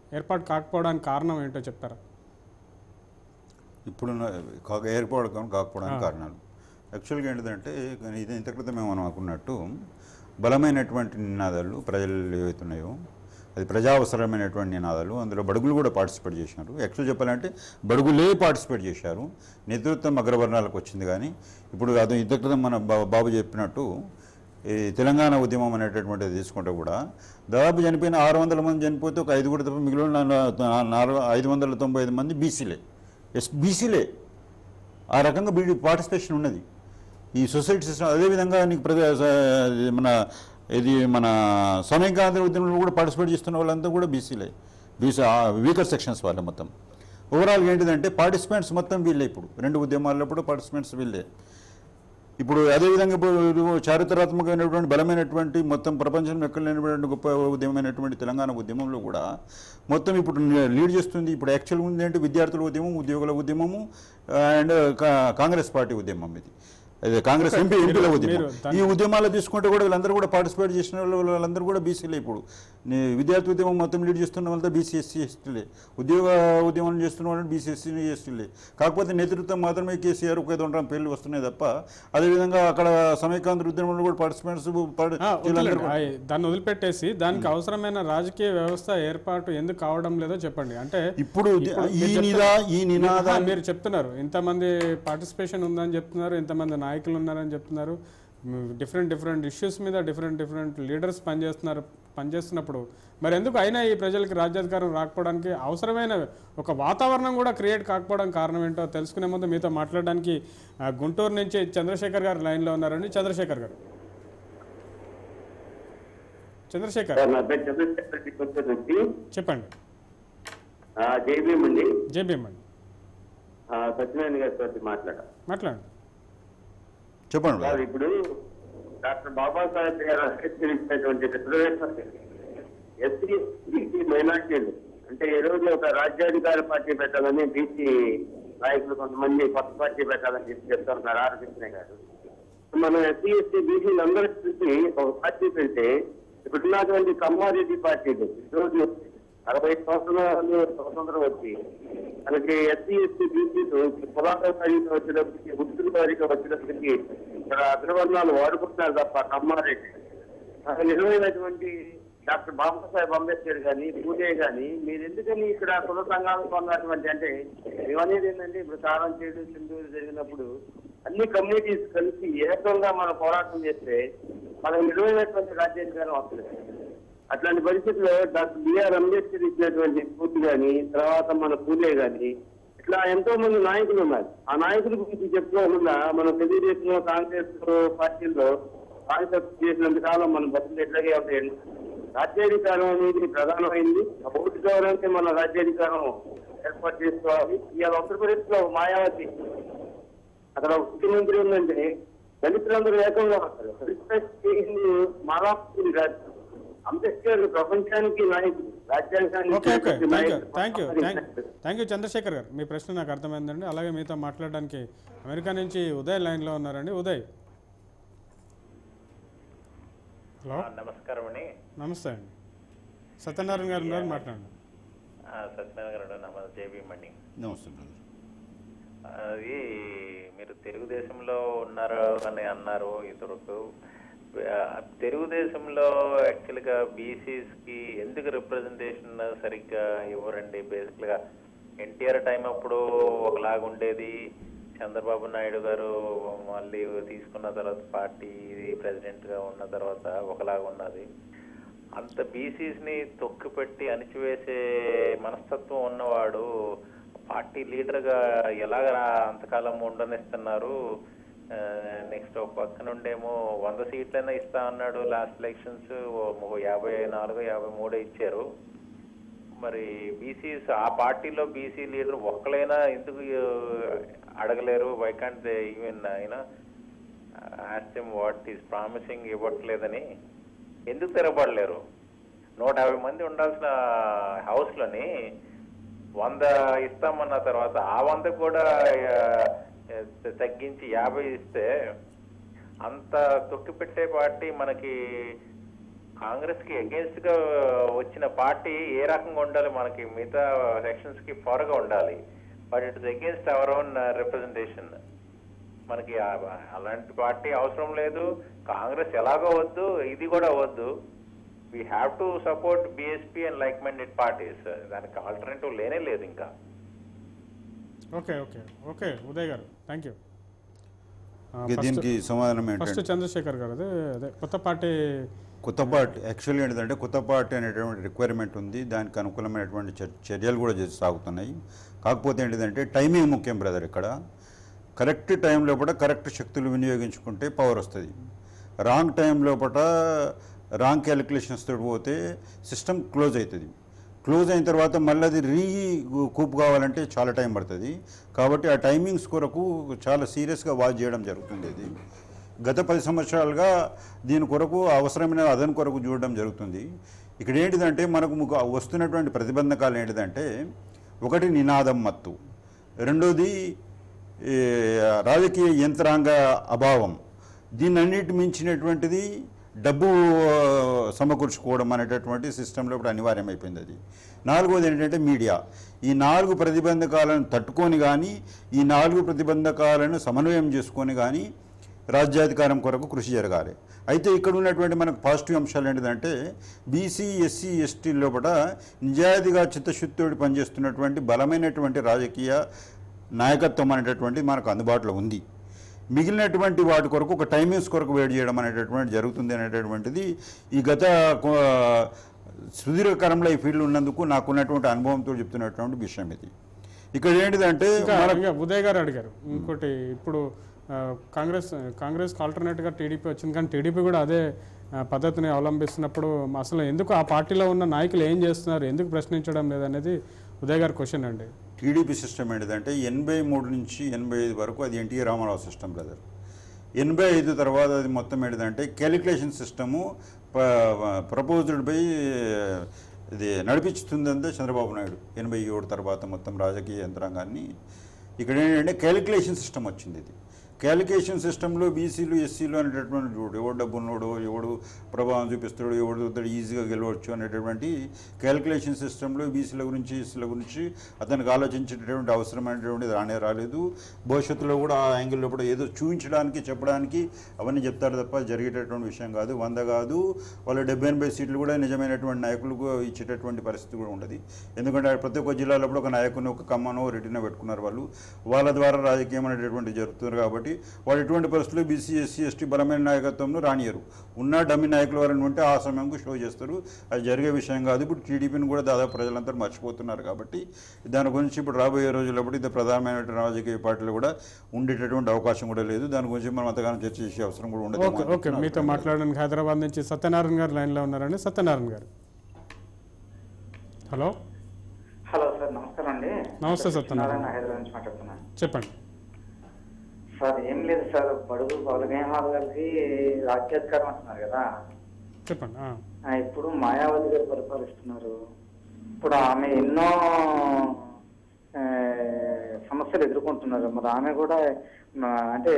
ఏర్పాటు కాకపోవడానికి కారణం ఏంటో చెప్తారా?
ఇప్పుడు ఏర్పడకం కాకపోవడానికి కారణాలు యాక్చువల్గా ఏంటంటే ఇది ఇంత క్రితమే మనం అనుకున్నట్టు బలమైనటువంటి నినాదాలు ప్రజలు ఏవైతున్నాయో అది ప్రజా అవసరమైనటువంటి నినాదాలు, అందులో బడుగులు కూడా పార్టిసిపేట్ చేసినారు. యాక్చువల్ చెప్పాలంటే బడుగులే పార్టిసిపేట్ చేశారు, నేతృత్వం అగ్రవర్ణాలకు వచ్చింది. కానీ ఇప్పుడు అది ఇంత క్రితం మన బాబు చెప్పినట్టు ఈ తెలంగాణ ఉద్యమం అనేటటువంటిది తీసుకుంటే కూడా దాదాపు చనిపోయిన ఆరు వందల మంది చనిపోతే ఒక ఐదు కూడా తప్ప మిగిలిన నాలుగు ఐదు వందల తొంభై ఐదు మంది బీసీలే ఎస్ బీసీలే ఆ రకంగా బీ పార్టిసిపేషన్ ఉన్నది ఈ సొసైటీ సిస్టమ్. అదేవిధంగా నీకు ప్రజా మన ఇది మన సమయకాంధ్ర ఉద్యమంలో కూడా పార్టిసిపేట్ చేస్తున్న వాళ్ళంతా కూడా బీసీలే, బీసీ వీకర్ సెక్షన్స్ వాళ్ళే. మొత్తం ఓవరాల్గా ఏంటిదంటే పార్టిసిపెంట్స్ మొత్తం వీళ్ళే. ఇప్పుడు రెండు ఉద్యమాల్లో కూడా పార్టిసిపెంట్స్ వీళ్ళే. ఇప్పుడు అదేవిధంగా ఇప్పుడు చారిత్రాత్మకమైనటువంటి బలమైనటువంటి మొత్తం ప్రపంచంలో ఎక్కడ లేనటువంటి గొప్ప ఉద్యమమైనటువంటి తెలంగాణ ఉద్యమంలో కూడా మొత్తం ఇప్పుడు లీడ్ చేస్తుంది. ఇప్పుడు యాక్చువల్గా ఉంది అంటే విద్యార్థుల ఉద్యమం, ఉద్యోగుల ఉద్యమము అండ్ కాంగ్రెస్ పార్టీ ఉద్యమం. ఇది అదే కాంగ్రెస్ ఎంపీ ఎంపీల ఉద్యమం. ఈ ఉద్యమాలు తీసుకుంటే కూడా వీళ్ళందరూ కూడా పార్టిసిపేట్ చేసిన వాళ్ళు వాళ్ళందరూ కూడా బీసీలే. ఇప్పుడు విద్యార్థి ఉద్యమం మొత్తం లీడ్ చేస్తున్న వాళ్ళతో బీసీ ఎస్సీ ఎస్టీలే, ఉద్యోగ ఉద్యమం చేస్తున్న వాళ్ళు బీసీ ఎస్సీ ఎస్టీలే. కాకపోతే నేతృత్వం మాత్రమే కేసీఆర్ ఒక ఐదు పేర్లు వస్తున్నాయి తప్ప అదేవిధంగా అక్కడ సమైకాంధ్ర ఉద్యమంలో కూడా పార్టిసిపెంట్స్
దాన్ని వదిలిపెట్టేసి దానికి అవసరమైన రాజకీయ వ్యవస్థ ఏర్పాటు ఎందుకు కావడం లేదో చెప్పండి. అంటే
ఇప్పుడు ఈ నినాదా
మీరు చెప్తున్నారు ఇంతమంది పార్టిసిపేషన్ ఉందని చెప్తున్నారు, ఇంతమంది నాయకులు ఉన్నారని చెప్తున్నారు, డిఫరెంట్ డిఫరెంట్ ఇష్యూస్ మీద డిఫరెంట్ డిఫరెంట్ లీడర్స్ పనిచేస్తున్నారు పనిచేస్తున్నప్పుడు మరి ఎందుకు అయినా ఈ ప్రజలకి రాజ్యాధికారం రాకపోవడానికి అవసరమైన ఒక వాతావరణం కూడా క్రియేట్ కాకపోవడానికి కారణం ఏంటో తెలుసుకునే ముందు మీతో మాట్లాడడానికి గుంటూరు నుంచి చంద్రశేఖర్ గారు లైన్లో ఉన్నారండి. చంద్రశేఖర్ గారు చంద్రశేఖర్ చెప్పండి.
జేబీఎం అండి.
జేబీఎం అండి.
సత్యనారాయణ గారితో మాట్లాడ
మాట్లాడండి
చెప్పండి.
సార్ ఇప్పుడు డాక్టర్ బాబాసాహెబ్ గారు అంబేద్కర్ రిజర్వేషన్ ఎస్సీ బీసీ మైనార్టీలు అంటే ఈ రోజు ఒక రాజ్యాధికార పార్టీ పెట్టాలని బీసీ నాయకులు కొంతమంది కొత్త పార్టీ పెట్టాలని చెప్పి చెప్తున్నారు ఆర్ కృష్ణ గారు. మనం ఎస్సీ ఎస్టీ బీసీలు అందరూ చూసి ఒక పార్టీ పెడితే ఇప్పుడున్నటువంటి కమ్మారెడ్డి పార్టీలు ఈరోజు అరవై సంవత్సరాలు స్వతంత్రం వచ్చి మనకి ఎస్సీ ఎస్టీ బీసీలు పురాతన వారిగా వచ్చినప్పటికీ వృత్తుల వారిగా వచ్చినప్పటికీ ఇక్కడ అగ్రవర్ణాలు వాడుకుంటున్నారు తప్ప కమ్మారెడ్డి నిజమైనటువంటి డాక్టర్ బాబాసాహెబ్ అంబేద్కర్ కానీ పూజే కానీ మీరు ఎందుకని ఇక్కడ కుల సంఘాలకు ఉన్నటువంటి అంటే ఇవనేది ఏంటంటే ఇప్పుడు కారం చేడు సింధూరు జరిగినప్పుడు అన్ని కమ్యూనిటీస్ కలిసి ఏకంగా మనం పోరాటం చేస్తే మనకు నిజమైనటువంటి రాజ్యాధికారం వస్తుంది. అట్లాంటి పరిస్థితుల్లో డాక్టర్ బిఆర్ అంబేద్కర్ ఇచ్చినటువంటి స్ఫూర్తి కానీ తర్వాత మన పూజే కానీ ఇట్లా ఎంతో మంది నాయకులు ఉన్నారు. ఆ నాయకుల గురించి చెప్పుకోకుండా మన తెలుగుదేశంలో కాంగ్రెస్ పార్టీల్లో కాంగ్రెస్ చేసినంత కాలం మన బతులు ఎట్లాగే ఉంటాయండి. రాజ్యాధికారం అనేది ప్రధానమైంది. ఆ ఓటు గౌరవంతో మన రాజ్యాధికారం ఏర్పాటు చేసుకోవాలి. ఇవాళ ఉత్తరప్రదేశ్లో మాయావతి అక్కడ ముఖ్యమంత్రి ఉందంటే దళితులందరూ ఏకంగా వస్తారు. దళితులు మాలాపురి కాదు, అంబేద్కర్ ప్రపంచానికి నాయకుడు, రాజ్యాంగానికి.
థ్యాంక్ యూ చంద్రశేఖర్ గారు, మీ ప్రశ్న నాకు అర్థమైందండి. అలాగే మీతో మాట్లాడడానికి అమెరికా నుంచి ఉదయ్ లైన్లో ఉన్నారండి. ఉదయ్. హలో
నమస్కారం అండి.
నమస్తే అండి. సత్యనారాయణ గారు ఉన్నారు, మాట్లాడండి.
సత్యనారాయణ గారు నమస్తే. జేబీఎం అండి.
నమస్తే.
అది మీరు తెలుగుదేశంలో ఉన్నారు అని అన్నారు ఇతరులకు. తెలుగుదేశంలో యాక్చువల్గా బీసీస్కి ఎందుకు రిప్రజెంటేషన్ సరిగ్గా ఇవ్వరండి? బేసిక్గా ఎన్టీఆర్ టైం అప్పుడు ఒకలాగా ఉండేది, చంద్రబాబు నాయుడు గారు మళ్ళీ తీసుకున్న తర్వాత పార్టీ ప్రెసిడెంట్గా ఉన్న తర్వాత ఒకలాగా ఉన్నది. అంత బీసీస్ని తొక్కిపెట్టి అణిచివేసే మనస్తత్వం ఉన్నవాడు పార్టీ లీడర్గా ఎలాగ అంతకాలం ఉండనిస్తున్నారు? నెక్స్ట్ ఒక పక్క నుండేమో వంద సీట్లైనా ఇస్తా అన్నాడు, లాస్ట్ ఎలక్షన్స్ యాభై నాలుగు యాభై మూడు ఇచ్చారు. మరి బీసీస్ ఆ పార్టీలో బీసీ లీడర్ ఒక్కలైనా ఎందుకు అడగలేరు? వై కాంట్ దే ఈవెన్ ఆయన ask him what is promising ఇవ్వట్లేదని ఎందుకు తిరగబడలేరు? నూట యాభై మంది ఉండాల్సిన హౌస్లోని వంద ఇస్తామన్న తర్వాత ఆ వంద కూడా తగ్గించి యాభై ఇస్తే అంత తొక్కిపెట్టే పార్టీ మనకి కాంగ్రెస్ కి అగేన్స్ట్ గా వచ్చిన పార్టీ ఏ రకంగా ఉండాలి, మనకి మిగతా సెక్షన్స్ కి ఫార్గా ఉండాలి. But it is against our own representation. మనకి అలాంటి పార్టీ అవసరం లేదు. కాంగ్రెస్ ఎలాగో వద్దు, ఇది కూడా వద్దు. We have to support BSP and like minded parties. దానికి ఆల్టర్నేటివ్ లేనే లేదు ఇంకా.
ఓకే ఓకే ఓకే ఉదయ్ గారు థ్యాంక్ యూ.
దీనికి సమాధానం
ఫస్ట్
ఏంటంటే
చంద్రశేఖర్ గారు అదే అదే కొత్త పార్టీ
కొత్త పార్టీ యాక్చువల్గా ఏంటంటే కొత్త పార్టీ అనేటువంటి రిక్వైర్మెంట్ ఉంది. దానికి అనుకూలమైనటువంటి చర్యలు కూడా చేసి సాగుతున్నాయి. కాకపోతే ఏంటిదంటే టైమింగ్ ముఖ్యం బ్రదర్. ఇక్కడ కరెక్ట్ టైం లోపల కరెక్ట్ శక్తులు వినియోగించుకుంటే పవర్ వస్తుంది. రాంగ్ టైం లోపల రాంగ్ క్యాలిక్యులేషన్స్ తోటి పోతే సిస్టమ్ క్లోజ్ అవుతుంది. క్లోజ్ అయిన తర్వాత మళ్ళీ అది రీ కూప్ కావాలంటే చాలా టైం పడుతుంది. కాబట్టి ఆ టైమింగ్స్ కొరకు చాలా సీరియస్గా వాచ్ చేయడం జరుగుతుంది. ఇది గత పది సంవత్సరాలుగా దీని కొరకు అవసరమైన అదను కొరకు చూడడం జరుగుతుంది. ఇక్కడ ఏంటిదంటే మనకు వస్తున్నటువంటి ప్రతిబంధకాలు ఏంటిదంటే ఒకటి నినాదం మత్తు, రెండోది రాజకీయ యంత్రాంగ అభావం, దీన్నన్నిటి మించినటువంటిది డబ్బు సమకూర్చుకోవడం అనేటటువంటి సిస్టంలో ఇప్పుడు అనివార్యమైపోయింది. అది నాలుగోది ఏంటంటే మీడియా. ఈ నాలుగు ప్రతిబంధకాలను తట్టుకొని కానీ ఈ నాలుగు ప్రతిబంధకాలను సమన్వయం చేసుకొని కానీ రాజ్యాధికారం కొరకు కృషి జరగాలి. అయితే ఇక్కడ ఉన్నటువంటి మనకు పాజిటివ్ అంశాలు ఏంటిదంటే బీసీ ఎస్సీ ఎస్టీ లోపల నిజాయితీగా చిత్తశుద్ధితోటి పనిచేస్తున్నటువంటి బలమైనటువంటి రాజకీయ నాయకత్వం అనేటటువంటి మనకు అందుబాటులో ఉంది. మిగిలినటువంటి వాటి కొరకు ఒక టైమింగ్స్ కొరకు వెయిట్ చేయడం అనేటటువంటి జరుగుతుంది అనేటటువంటిది ఈ గత సుదీర్ఘకాలంలో ఈ ఫీల్డ్ ఉన్నందుకు నాకున్నటువంటి అనుభవంతో చెప్తున్నటువంటి విషయం ఇది. ఇక్కడ ఏంటిదంటే
ఉదయ్ గారు అడిగారు ఇంకోటి, ఇప్పుడు కాంగ్రెస్ కాంగ్రెస్కి ఆల్టర్నేట్గా టీడీపీ వచ్చింది, కానీ టీడీపీ కూడా అదే పద్ధతిని అవలంబిస్తున్నప్పుడు అసలు ఎందుకు ఆ పార్టీలో ఉన్న నాయకులు ఏం చేస్తున్నారు, ఎందుకు ప్రశ్నించడం లేదనేది ఉదయ్ గారి క్వశ్చన్ అండి.
టీడీపీ సిస్టమ్ ఏంటిదంటే ఎనభై మూడు నుంచి ఎనభై ఐదు వరకు అది ఎన్టీ రామారావు సిస్టమ్ బ్రదర్. ఎనభై ఐదు తర్వాత అది మొత్తం ఏంటిదంటే క్యాలిక్యులేషన్ సిస్టము ప్రపోజ్డ్ బై ఇది నడిపిస్తుందంటే చంద్రబాబు నాయుడు ఎనభై ఏడు తర్వాత మొత్తం రాజకీయ యంత్రాంగాన్ని. ఇక్కడ ఏంటంటే క్యాలిక్యులేషన్ సిస్టమ్ వచ్చింది. ఇది క్యాలిక్యులేషన్ సిస్టంలో బీసీలు ఎస్సీలు అనేటటువంటి చూడు ఎవడు డబ్బు ఉన్నాడు, ఎవడు ప్రభావం చూపిస్తాడు, ఎవడు ఈజీగా గెలవచ్చు అనేటటువంటి క్యాలిక్యులేషన్ సిస్టంలో బీసీల గురించి ఎస్సీల గురించి అతనికి ఆలోచించేటటువంటి అవసరమైనటువంటిది రానే రాలేదు. భవిష్యత్తులో కూడా ఆ యాంగిల్లో కూడా ఏదో చూపించడానికి చెప్పడానికి అవన్నీ చెప్తారు తప్ప జరిగేటటువంటి విషయం కాదు. వంద కాదు వాళ్ళు డెబ్బై ఎనభై సీట్లు కూడా నిజమైనటువంటి నాయకులకు ఇచ్చేటటువంటి పరిస్థితి కూడా ఉండదు. ఎందుకంటే ప్రతి ఒక్క జిల్లాలో కూడా ఒక నాయకుని ఒక కమ్మనో రెడ్డినో పెట్టుకున్నారు వాళ్ళు. వాళ్ళ ద్వారా రాజకీయం అనేటటువంటి జరుగుతున్నారు. కాబట్టి వాళ్ళు ఎటువంటి పరిస్థితుల్లో బీసీ ఎస్సీ ఎస్టీ బలమైన నాయకత్వంలో రానియరు. ఉన్న డమ్మి నాయకులు వారిని ఉంటే ఆ సమయంకు షో చేస్తారు. అది జరిగే విషయం కాదు. ఇప్పుడు టీడీపీని కూడా దాదాపు ప్రజలంతా మర్చిపోతున్నారు. కాబట్టి దాని గురించి ఇప్పుడు రాబోయే రోజుల్లో ఇది ప్రధానమైన రాజకీయ పార్టీలు కూడా ఉండేటటువంటి అవకాశం కూడా లేదు. దాని గురించి మనం అంతగానో చర్చ చేసే అవసరం కూడా ఉండదు.
ఓకే ఓకే మీతో మాట్లాడడానికి హైదరాబాద్ నుంచి సత్యనారాయణ గారు లైన్లో ఉన్నారండి. సత్యనారాయణ గారు హలో.
హలో సార్ నమస్కారం అండి.
నమస్తే సత్యనారాయణ,
హైదరాబాద్ నుంచి మాట్లాడుతున్నాను.
చెప్పండి
సార్. ఏం లేదు సార్, బడుగు బలగేహాలు కలిసి రాజ్యాధికారం అంటున్నారు కదా,
చెప్పండి.
ఇప్పుడు మాయావతి గారు పరిపాలిస్తున్నారు. ఇప్పుడు ఆమె ఎన్నో సమస్యలు ఎదుర్కొంటున్నారు. మరి ఆమె కూడా అంటే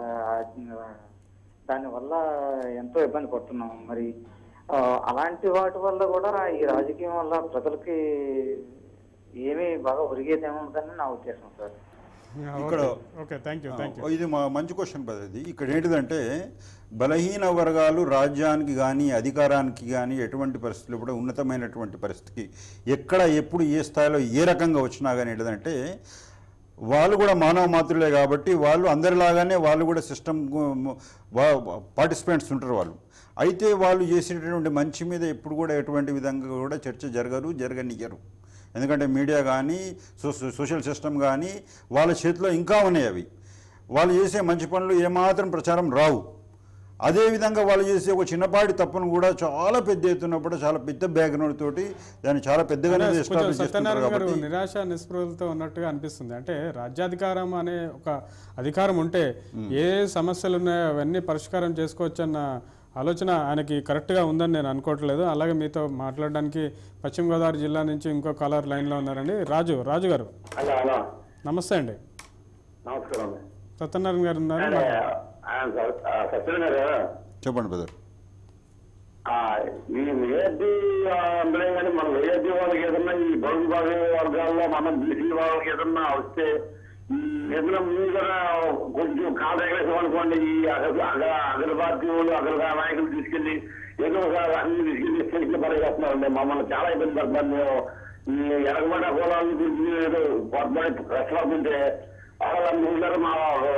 దానివల్ల ఎంతో ఇబ్బంది పడుతున్నాం. మరి అలాంటి వాటి వల్ల కూడా ఈ రాజకీయం వల్ల ప్రజలకి ఏమీ బాగా ఒరిగేదేముందని నా ఉద్దేశం సార్.
ఇక్కడ ఇది మంచి క్వశ్చన్ పద్ధతి. ఇక్కడ ఏంటిదంటే బలహీన వర్గాలు రాజ్యానికి కానీ అధికారానికి కానీ ఎటువంటి పరిస్థితులు కూడా ఉన్నతమైనటువంటి పరిస్థితికి ఎక్కడ ఎప్పుడు ఏ స్థాయిలో ఏ రకంగా వచ్చినా కానీ ఏంటిదంటే వాళ్ళు కూడా మానవ మాతృలే కాబట్టి వాళ్ళు అందరిలాగానే వాళ్ళు కూడా సిస్టమ్ పార్టిసిపెంట్స్ ఉంటారు వాళ్ళు. అయితే వాళ్ళు చేసేటటువంటి మంచి మీద ఎప్పుడు కూడా ఎటువంటి విధంగా కూడా చర్చ జరగరు, జరగనియ్యరు. ఎందుకంటే మీడియా కానీ సోషల్ సిస్టమ్ కానీ వాళ్ళ చేతిలో ఇంకా ఉన్నాయి. అవి వాళ్ళు చేసే మంచి పనులు ఏమాత్రం ప్రచారం రావు. అదేవిధంగా వాళ్ళు చేసే ఒక చిన్నపాటి తప్పును కూడా చాలా పెద్ద ఎత్తున్నప్పుడు చాలా పెద్ద బ్యాక్గ్రౌండ్ తోటి దాన్ని చాలా పెద్దగానే
నిరాశ నిస్పృహలతో ఉన్నట్టుగా అనిపిస్తుంది. అంటే రాజ్యాధికారం అనే ఒక అధికారం ఉంటే ఏ సమస్యలు ఉన్నాయో అవన్నీ పరిష్కారం చేసుకోవచ్చన్న ఆలోచన ఆయనకి కరెక్ట్గా ఉందని నేను అనుకోవట్లేదు. అలాగే మీతో మాట్లాడడానికి పశ్చిమ గోదావరి జిల్లా నుంచి ఇంకో కాలర్ లైన్లో ఉన్నారండి. రాజు రాజు గారు నమస్తే అండి.
నమస్కారం.
సత్యనారాయణ గారు ఉన్నారు.
చెప్పండి బ్రదర్.
ఈ వేది అంటే కానీ మన వేది వాళ్ళకి ఏదన్నా ఈ బౌద్ధ వర్గాల్లో మనం బీసీ వాళ్ళకి ఏదన్నా వస్తే ఏదైనా మీరు కూడా కొంచెం కాంట్రాక్ట్ అనుకోండి ఈ అగర అగర పార్టీ వాళ్ళు అగర నాయకులు తీసుకెళ్లి ఏదో ఒక అన్ని తీసుకెళ్లి స్టేషన్ పడేస్తున్నారండి. మమ్మల్ని చాలా ఇబ్బంది పడతారు. మేము ఈ ఎనకబడ్డ కులాల గురించి ఏదో పొరపాటు రెచ్చలాడుతుంటే వాళ్ళందరూ మా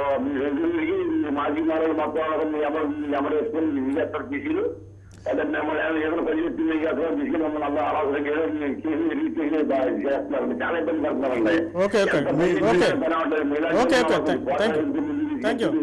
మాజీ మారలు మొత్తం మీ అమలు మీ అమలు వేసుకొని మీ చేస్తారు బీసీలు అదే మిమ్మల్ని ఏదైనా పని చెప్పింది తీసుకుని మమ్మల్ని అందరూ ఆలోచన చేస్తున్నారు. చాలా ఇబ్బంది పడుతున్నారండి.
Okay okay okay okay okay thank you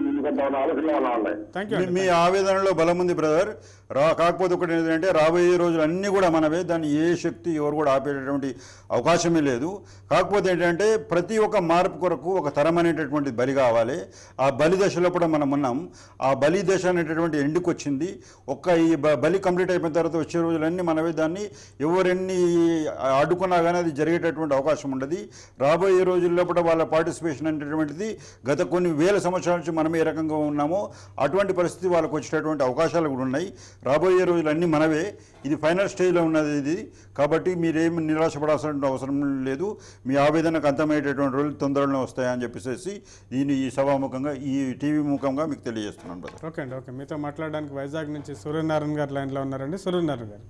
thank you
మీ ఆవేదనలో బలం ఉంది బ్రదర్. రా కాకపోతే ఒకటి ఏంటంటే రాబోయే రోజులు అన్నీ కూడా మనవే. దాన్ని ఏ శక్తి ఎవరు కూడా ఆపేటటువంటి అవకాశమే లేదు. కాకపోతే ఏంటంటే ప్రతి ఒక్క మార్పు కొరకు ఒక తరం అనేటటువంటి బలి కావాలి. ఆ బలి దశలో కూడా మనం ఉన్నాం. ఆ బలి దశ అనేటటువంటి ఎండుకు వచ్చింది. ఒక్క ఈ బలి కంప్లీట్ అయిపోయిన తర్వాత వచ్చే రోజులన్నీ మనవే. దాన్ని ఎవరెన్ని అడ్డుకున్నా కానీ అది జరిగేటటువంటి అవకాశం ఉండదు. రాబోయే రోజుల్లో కూడా వాళ్ళ పార్టిసిపేషన్ అనేటటువంటిది గత కొన్ని వేల సంవత్సరాల నుంచి మనం ఏ రకంగా ఉన్నామో అటువంటి పరిస్థితి వాళ్ళకు వచ్చేటటువంటి అవకాశాలు కూడా ఉన్నాయి. రాబోయే రోజులు అన్నీ మనవే. ఇది ఫైనల్ స్టేజ్లో ఉన్నది ఇది. కాబట్టి మీరేమి నిరాశపడాల్సిన అవసరం లేదు. మీ ఆవేదనకు అంతమయ్యేటటువంటి రోజులు తొందరలోనే వస్తాయని చెప్పేసి దీన్ని ఈ సభాముఖంగా ఈ టీవీ ముఖంగా మీకు తెలియజేస్తున్నాను బ్రదర్.
ఓకే అండి ఓకే. మీతో మాట్లాడడానికి వైజాగ్ నుంచి సూర్యనారాయణ గారు లైన్లో ఉన్నారండి. సూర్యనారాయణ గారు.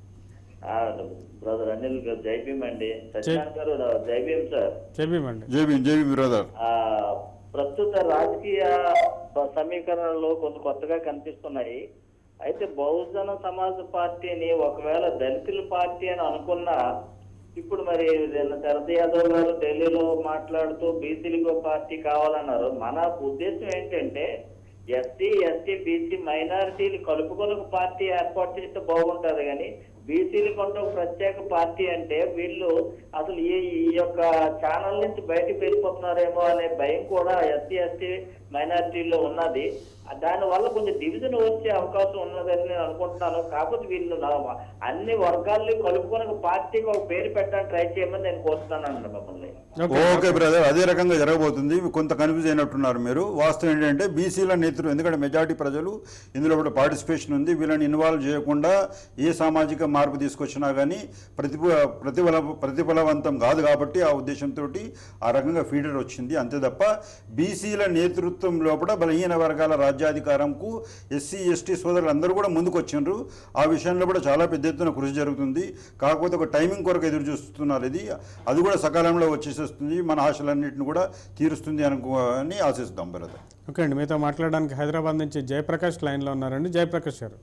బ్రదర్ అనిల్ గారు జై భీమ్ అండి. సత్యనారాయణ గారు జై భీమ్ సార్.
జై భీమ్ అండి.
జై భీమ్ జై భీమ్ బ్రదర్.
ప్రస్తుత రాజకీయ సమీకరణలు కొంత కొత్తగా కనిపిస్తున్నాయి. అయితే బహుజన సమాజ్ పార్టీని ఒకవేళ దళితుల పార్టీ అని అనుకున్నా ఇప్పుడు మరి శరద్ యాదవ్ గారు ఢిల్లీలో మాట్లాడుతూ బీసీలకు పార్టీ కావాలన్నారు. మన ఉద్దేశం ఏంటంటే ఎస్సీ ఎస్టీ బీసీ మైనారిటీలు కలుపుకొని ఒక పార్టీ ఏర్పాటు చేస్తే బాగుంటుంది. కానీ బీసీలకు అంటూ ఒక ప్రత్యేక పార్టీ అంటే వీళ్ళు అసలు ఈ ఈ యొక్క ఛానల్ నుంచి బయటకు వెళ్ళిపోతున్నారేమో అనే భయం కూడా ఎస్సీ ఎస్టీ మైనారిటీలో ఉన్నది. దానివల్ల కొంచెం డివిజన్ వచ్చే అవకాశం ఉన్నదని నేను అనుకుంటున్నాను. కాకపోతే వీళ్ళు అన్ని వర్గాల్ని కలుపుకొని పార్టీకి ఒక పేరు పెట్టడానికి ట్రై చేయమని నేను కోరుతున్నాను మిమ్మల్ని.
ఓకే బ్రదర్, అదే రకంగా జరగబోతుంది. కొంత కన్ఫ్యూజ్ అయినట్టున్నారు మీరు. వాస్తవం ఏంటంటే బీసీల నేతృత్వం, ఎందుకంటే మెజారిటీ ప్రజలు ఇందులో కూడా పార్టిసిపేషన్ ఉంది. వీళ్ళని ఇన్వాల్వ్ చేయకుండా ఏ సామాజిక మార్పు తీసుకొచ్చినా కానీ ప్రతిఫ ప్రతిఫల ప్రతిఫలవంతం కాదు. కాబట్టి ఆ ఉద్దేశంతో ఆ రకంగా ఫీడర్ వచ్చింది అంతే తప్ప బీసీల నేతృత్వం లోపల బలహీన వర్గాల రాజ్యాధికారంకు ఎస్సీ ఎస్టీ సోదరులు అందరూ కూడా ముందుకు వచ్చిండ్రు. ఆ విషయంలో కూడా చాలా పెద్ద ఎత్తున కృషి జరుగుతుంది. కాకపోతే ఒక టైమింగ్ కొరకు ఎదురు చూస్తున్నారు. ఇది అది కూడా సకాలంలో వచ్చేసేస్తుంది. మన ఆశలన్నింటిని కూడా తీరుస్తుంది అనుకోని ఆశిస్తాం బ్రదర్.
ఓకే అండి, మీతో మాట్లాడడానికి హైదరాబాద్ నుంచి జయప్రకాష్ లైన్లో ఉన్నారండి. జయప్రకాష్ గారు.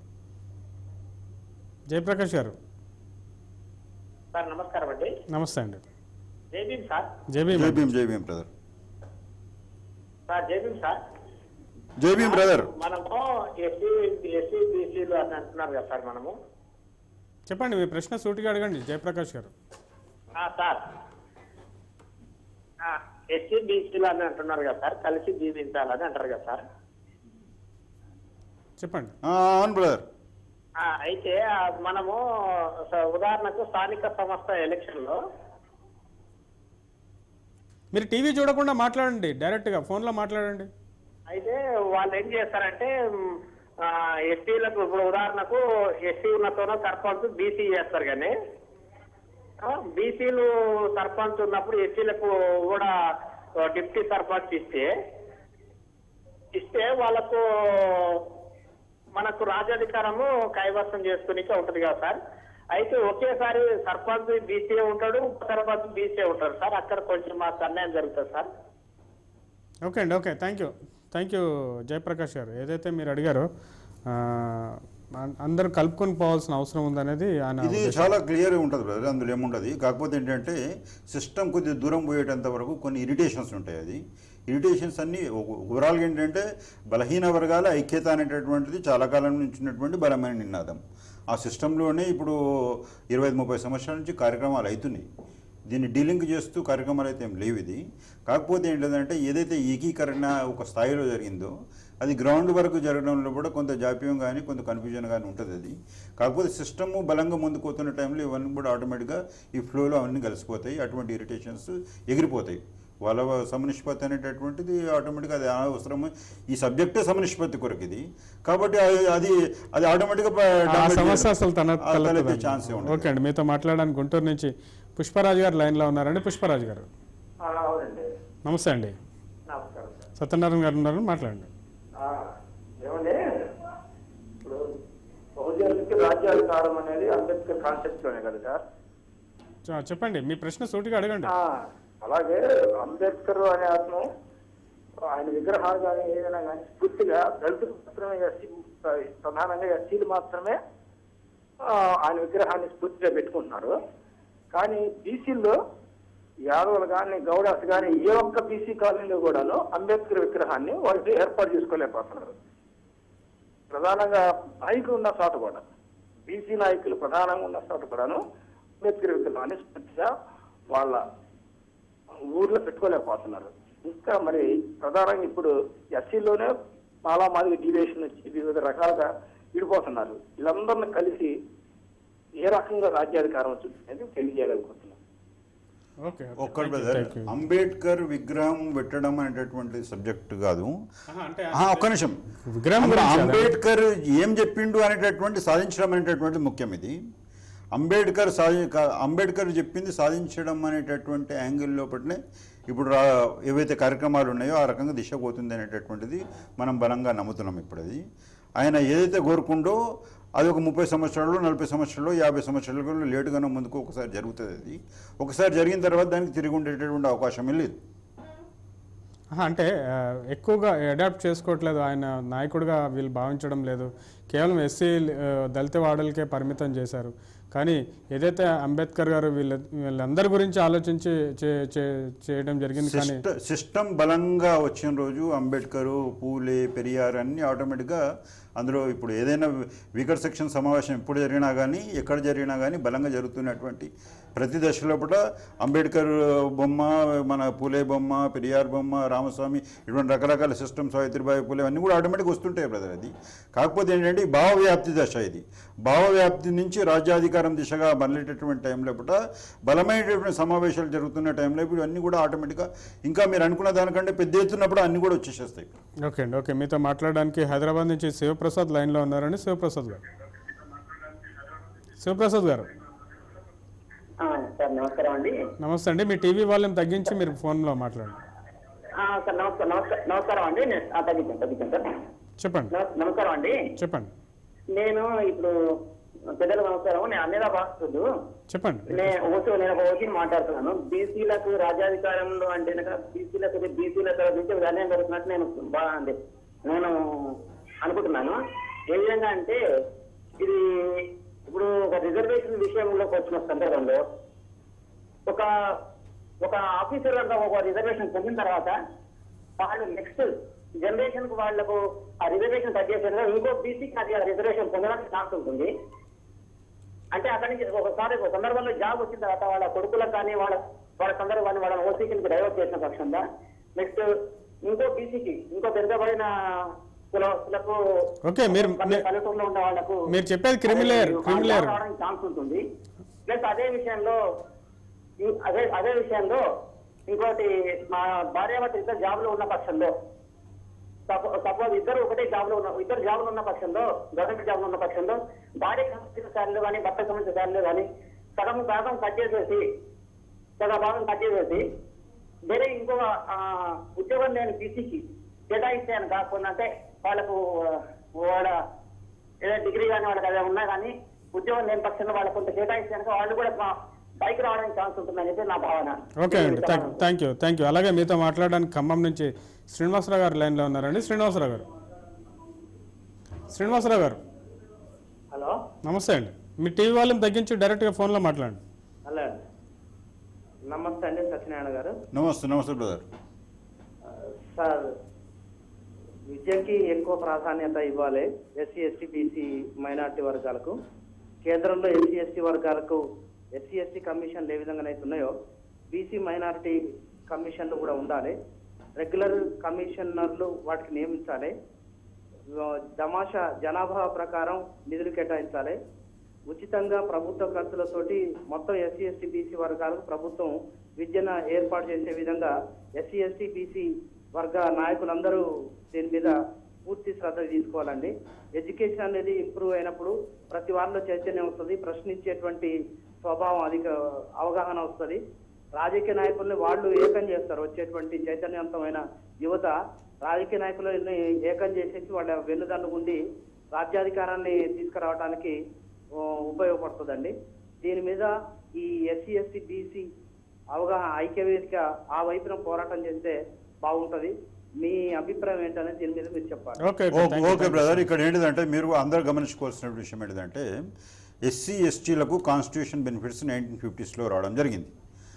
జయప్రకాష్ గారు
సార్ నమస్కారం అండి.
నమస్తే అండి.
జై భీమ్ సార్.
జై భీమ్
జై భీమ్ జై Bhim brother.
Sir Jai Bhim sir.
Jai Bhim brother.
మనము ఎస్సీ ఎస్సీ బీసీలు అని అంటున్నారు కదా సార్. మనము
చెప్పండి, మీ ప్రశ్న సూటిగా అడగండి జయప్రకాష్ గారు.
సార్ ఎస్సీ బీసీలు అని అంటున్నారు కదా సార్, కలిసి జీవించాలని అంటారు కదా సార్.
చెప్పండి.
అవును బ్రదర్.
అయితే మనము ఉదాహరణకు స్థానిక సంస్థ ఎలక్షన్ లో
మీరు టీవీ చూడకుండా మాట్లాడండి, డైరెక్ట్గా ఫోన్లో మాట్లాడండి.
అయితే వాళ్ళు ఏం చేస్తారంటే ఎస్టీలకు ఇప్పుడు ఉదాహరణకు ఎస్టీ ఉన్నతోనో సర్పంచ్ బీసీ చేస్తారు. కానీ బీసీలు సర్పంచ్ ఉన్నప్పుడు ఎస్టీలకు కూడా డిప్యూటీ సర్పంచ్ ఇస్తే ఇస్తే వాళ్ళకు మనకు రాజ్యాధికారము కైవసం చేసుకునేకే ఉంటుంది కదా సార్. అయితే ఒకేసారి సర్పంచ్ బీసీ ఉంటాడు, సర్పంచ్ బీసీ ఉంటాడు సార్. అక్కడ కొంచెం మాకు అన్యాయం జరుగుతుంది సార్.
ఓకే అండి, okay, thank you thank you Jayaprakash గారు. ఏదైతే మీరు అడిగారో అందరూ కలుపుకొని పోవాల్సిన అవసరం ఉందనేది ఆయన.
ఇది చాలా క్లియర్ ఉంటుంది బ్రదర్, అందులో ఏముంటుంది. కాకపోతే ఏంటంటే సిస్టమ్ కొద్దిగా దూరం పోయేటంత వరకు కొన్ని ఇరిటేషన్స్ ఉంటాయి. అది ఇరిటేషన్స్ అన్నీ ఓవరాల్గా ఏంటంటే బలహీన వర్గాల ఐక్యత అనేటటువంటిది చాలా కాలం నుంచి ఉన్నటువంటి బలమైన నినాదం. ఆ సిస్టంలోనే ఇప్పుడు ఇరవై ఐదు ముప్పై సంవత్సరాల నుంచి కార్యక్రమాలు అవుతున్నాయి. దీన్ని డీలింక్ చేస్తూ కార్యక్రమాలు అయితే ఏం లేవు. ఇది కాకపోతే ఏంటంటే ఏదైతే ఏకీకరణ ఒక స్థాయిలో జరిగిందో అది గ్రౌండ్ వరకు జరగడంలో కూడా కొంత జాప్యం కానీ కొంత కన్ఫ్యూజన్ కానీ ఉంటుంది. అది కాకపోతే సిస్టము బలంగా ముందుకు పోతున్న టైంలో ఇవన్నీ కూడా ఆటోమేటిక్గా ఈ ఫ్లోలో అవన్నీ కలిసిపోతాయి. అటువంటి ఇరిటేషన్స్ ఎగిరిపోతాయి. వాళ్ళ సమనిష్పత్తి అనేటటువంటిది ఆటోమేటిక్గా అది అవసరం. ఈ సబ్జెక్టే సమనిష్పత్తి కొరకు ఇది కాబట్టి అది అది అది ఆటోమేటిక్గా
ఆ సమస్య అసలు తన
తలెత్తే ఛాన్సే ఉండదు.
ఓకే అండి, మీతో మాట్లాడడానికి గుంటూరు నుంచి పుష్పరాజు గారు లైన్లో ఉన్నారండి. పుష్పరాజు గారు
అవునండి,
నమస్తే అండి.
నమస్కారం సార్.
సత్యనారాయణ గారు ఉన్నారని మాట్లాడండి.
ఏమండి, ఇప్పుడు బహుజనులకి రాజ్యాధికారం అనేది అంబేద్కర్ కాన్సెప్ట్ లోనే కదా సార్?
చ- చెప్పండి, మీ ప్రశ్న సూటిగా అడగండి.
ఆ, అలాగే అంబేద్కర్ అనే అతను ఆయన విగ్రహాలు కానీ ఏదైనా కానీ పూర్తిగా దళితులు మాత్రమే, ఎస్సీ ప్రధానంగా ఎస్సీలు మాత్రమే ఆ, ఆయన విగ్రహాన్ని స్ఫూర్తిగా పెట్టుకుంటున్నారు. కానీ బీసీల్లో యాదవులు కానీ గౌడాస్ కానీ ఏ ఒక్క బీసీ కాలనీలో కూడాను అంబేద్కర్ విగ్రహాన్ని వాళ్ళు ఏర్పాటు చేసుకోలేకపోతున్నారు. ప్రధానంగా నాయకులు ఉన్న చోట కూడా, బీసీ నాయకులు ప్రధానంగా ఉన్న చోట కూడాను అంబేద్కర్ విగ్రహాన్ని స్ఫూర్తిగా వాళ్ళ ఊర్లో పెట్టుకోలేకపోతున్నారు. ఇంకా మరి ప్రధానంగా ఇప్పుడు ఎస్సీలోనే చాలా మంది డీవియేషన్ వచ్చి వివిధ రకాలుగా విడిపోతున్నారు. వీళ్ళందరినీ కలిసి ఏ రకంగా రాజ్యాధికారం వచ్చింది అనేది తెలియజేయాలనుకుంటున్నాను.
ఒక్కటి బ్రదర్, అంబేద్కర్ విగ్రహం పెట్టడం అనేటటువంటి సబ్జెక్ట్ కాదు. ఆ, ఒక్క నిమిషం.
విగ్రహం
అంటే
గురించి
అంబేద్కర్ ఏం చెప్పిండు అనేటటువంటి సాధించడం అనేటటువంటి ముఖ్యం. ఇది అంబేద్కర్ సాధి అంబేద్కర్ చెప్పింది సాధించడం అనేటటువంటి యాంగిల్ లోపలనే ఇప్పుడు రా ఏవైతే కార్యక్రమాలు ఉన్నాయో ఆ రకంగా దిశ పోతుంది అనేటటువంటిది మనం బలంగా నమ్ముతున్నాం. ఇప్పుడు అది ఆయన ఏదైతే కోరుకుండో అది ఒక ముప్పై సంవత్సరాలు నలభై సంవత్సరాలు యాభై సంవత్సరాలు లేటుగానే ముందుకు ఒకసారి జరుగుతుంది. అది ఒకసారి జరిగిన తర్వాత దానికి తిరిగి ఉండేటటువంటి అవకాశం లేదు.
ఆహా, అంటే ఆ, ఎక్కువగా అడాప్ట్ చేసుకోవట్లేదు ఆయన నాయకుడిగా వీళ్ళు భావించడం లేదు. కేవలం ఎస్సీ దళిత వాడలకే పరిమితం చేశారు. కానీ ఏదైతే అంబేద్కర్ గారు వీళ్ళ వీళ్ళందరి గురించి ఆలోచించి చే- చే- చేయడం జరిగింది. కానీ
సిస్టమ్ బలంగా వచ్చిన రోజు అంబేద్కర్, పూలే, పెరియార్ అన్నీ ఆటోమేటిక్గా అందులో ఇప్పుడు ఏదైనా వీకర్ సెక్షన్ సమావేశం ఎప్పుడు జరిగినా కానీ ఎక్కడ జరిగినా కానీ బలంగా జరుగుతున్నటువంటి ప్రతి దశలో కూడా అంబేద్కర్ బొమ్మ, మన పూలే బొమ్మ, పెరియార్ బొమ్మ, రామస్వామి ఇటువంటి రకరకాల సిస్టమ్, సావిత్రిబాయి పూలే అన్నీ కూడా ఆటోమేటిక్గా వస్తుంటాయి బ్రదర్. అది కాకపోతే ఏంటంటే ఈ భావవ్యాప్తి దశ. ఇది భావవ్యాప్తి నుంచి రాజ్యాధికారం దిశగా మళ్ళేటటువంటి టైంలో పూట బలమైనటువంటి సమావేశాలు జరుగుతున్న టైంలో ఇప్పుడు అన్నీ కూడా ఆటోమేటిక్గా ఇంకా మీరు అనుకున్న దానికంటే పెద్ద ఎత్తున్నప్పుడు అన్నీ కూడా వచ్చేసేస్తాయి.
ఓకే అండి, ఓకే. మీతో మాట్లాడడానికి హైదరాబాద్ నుంచి శివప్రసాద్ లైన్లో ఉన్నారండి. శివప్రసాద్ గారు శివప్రసాద్ గారు
సార్ నమస్కారం అండి.
నమస్తే అండి. మీ టీవీ వాల్యూమ్ తగ్గించి మీరు ఫోన్లో మాట్లాడండి.
ఆ, సార్ నమస్కారం నమస్కారం నమస్కారం అండి. నేను ఆ, తగ్గించాను తగ్గించాను సార్.
చెప్పండి
నమస్- నమస్కారం అండి.
చెప్పండి
నేను ఇప్పుడు పెద్దలకు నమస్కారం. నేను అన్నిదా భాషలు
చెప్పండి.
నేను ఓసీ నేను ఒక ఓసీని మాట్లాడుతున్నాను. బీసీలకు రాజ్యాధికారంలో అంటే కనుక బీసీలకు బీసీలకు నుంచి అన్యాయం జరుగుతున్నట్టు నేను బాగా అంటే నేను అనుకుంటున్నాను. ఏ విధంగా అంటే ఇది ఇప్పుడు ఒక రిజర్వేషన్ విషయంలోకి వచ్చిన సందర్భంలో ఒక ఒక ఆఫీసర్ అంతా ఒక రిజర్వేషన్ పొందిన తర్వాత వాళ్ళు నెక్స్ట్ జనరేషన్ కు వాళ్లకు ఆ రిజర్వేషన్ తగ్గేసేలా ఇంకో బీసీకి అది ఆ రిజర్వేషన్ పొందడానికి ఛాన్స్ ఉంటుంది. అంటే అక్కడి నుంచి ఒకసారి ఒక సందర్భంలో జాబ్ వచ్చిన తర్వాత వాళ్ళ కొడుకులకు కానీ వాళ్ళ వాళ్ళ సందర్భాన్ని వాళ్ళ ఓసీకి డైవర్ట్ చేసిన పక్షంగా నెక్స్ట్ ఇంకో బీసీకి ఇంకో పెద్దబడిన కులకు
ఓకే, మీరు
పల్లెటూరులో ఉన్న వాళ్ళకు
మీరు చెప్పేది క్రిమిలేయర్ క్రిమిలేయర్
ఛాన్స్ ఉంటుంది. ప్లస్ అదే విషయంలో అదే అదే విషయంలో ఇంకోటి మా భార్యాభర్త ఇద్దరు జాబ్ లో ఉన్న పక్షంలో సపోజ్ ఇద్దరు ఒకటే జాబ్ లో ఉన్న ఇద్దరు జాబ్ లో ఉన్న పక్షంలో గవర్నమెంట్ జాబ్ లో ఉన్న పక్షంలో భార్యకు సంబంధించిన శాలరీ కానీ భర్తకు సంబంధించిన శాలరీ కానీ సగం భాగం కట్ చేసేసి సగం భాగం కట్ చేసేసి వేరే ఇంకో ఉద్యోగం లేని బీసీకి కేటాయిస్తాను కాకుండా అంటే వాళ్ళకు వాళ్ళ ఏదో డిగ్రీ కానీ వాళ్ళకి అదే ఉన్నా కానీ ఉద్యోగం లేని పక్షంలో వాళ్ళకు కొంత కేటాయిస్తాను వాళ్ళు కూడా బైక్ రావడానికి ఛాన్స్ ఉంటుందని చెప్పి నా భావన.
ఓకే అండి, థ్యాంక్ యూ థ్యాంక్ యూ అలాగే మీతో మాట్లాడడానికి ఖమ్మం నుంచి శ్రీనివాసరావు గారు లైన్లో ఉన్నారండి. శ్రీనివాసరావు గారు శ్రీనివాసరావు గారు
హలో
నమస్తే అండి. మీ టీవీ వాళ్ళని తగ్గించి డైరెక్ట్గా ఫోన్లో మాట్లాడండి.
హలో నమస్తే అండి సత్యనారాయణ గారు.
నమస్తే నమస్తే బ్రదర్.
సార్ విద్యకి ఎక్కువ ప్రాధాన్యత ఇవ్వాలి ఎస్సీ ఎస్టీ బీసీ మైనార్టీ వర్గాలకు. కేంద్రంలో ఎస్సీ ఎస్టీ వర్గాలకు ఎస్సీ ఎస్టీ కమిషన్లు ఏ విధంగా అయితే ఉన్నాయో బీసీ మైనారిటీ కమిషన్లు కూడా ఉండాలి. రెగ్యులర్ కమిషనర్లు వాటికి నియమించాలి. తమాషా జనాభా ప్రకారం నిధులు కేటాయించాలి. ఉచితంగా ప్రభుత్వ ఖర్చులతోటి మొత్తం ఎస్సీ ఎస్టీ బీసీ వర్గాలకు ప్రభుత్వం
విద్యను ఏర్పాటు చేసే విధంగా ఎస్సీ ఎస్టీ బీసీ వర్గ నాయకులందరూ దీని మీద పూర్తి శ్రద్ధ తీసుకోవాలండి. ఎడ్యుకేషన్ అనేది ఇంప్రూవ్ అయినప్పుడు ప్రతి వారిలో చైతన్యం వస్తుంది, ప్రశ్నించేటువంటి స్వభావం అధిక అవగాహన వస్తుంది. రాజకీయ నాయకుల్ని వాళ్ళు ఏకం చేస్తారు. వచ్చేటువంటి చైతన్యవంతమైన యువత రాజకీయ నాయకులని ఏకం చేసేసి వాళ్ళ వెన్నుదన్ను ఉండి రాజ్యాధికారాన్ని తీసుకురావడానికి ఉపయోగపడుతుందండి. దీని మీద ఈ ఎస్సీ ఎస్టీ బీసీ అవగాహన ఐక్యవేదిక ఆ వైపున పోరాటం చేస్తే బాగుంటది. మీ అభిప్రాయం ఏంటనేది దీని మీద మీరు చెప్పాలి.
ఓకే బ్రదర్, ఇక్కడ ఏంటిదంటే మీరు అందరూ గమనించుకోవాల్సిన విషయం ఏంటిదంటే ఎస్సీ ఎస్టీలకు కాన్స్టిట్యూషన్ బెనిఫిట్స్ నైన్టీన్ ఫిఫ్టీస్లో రావడం జరిగింది.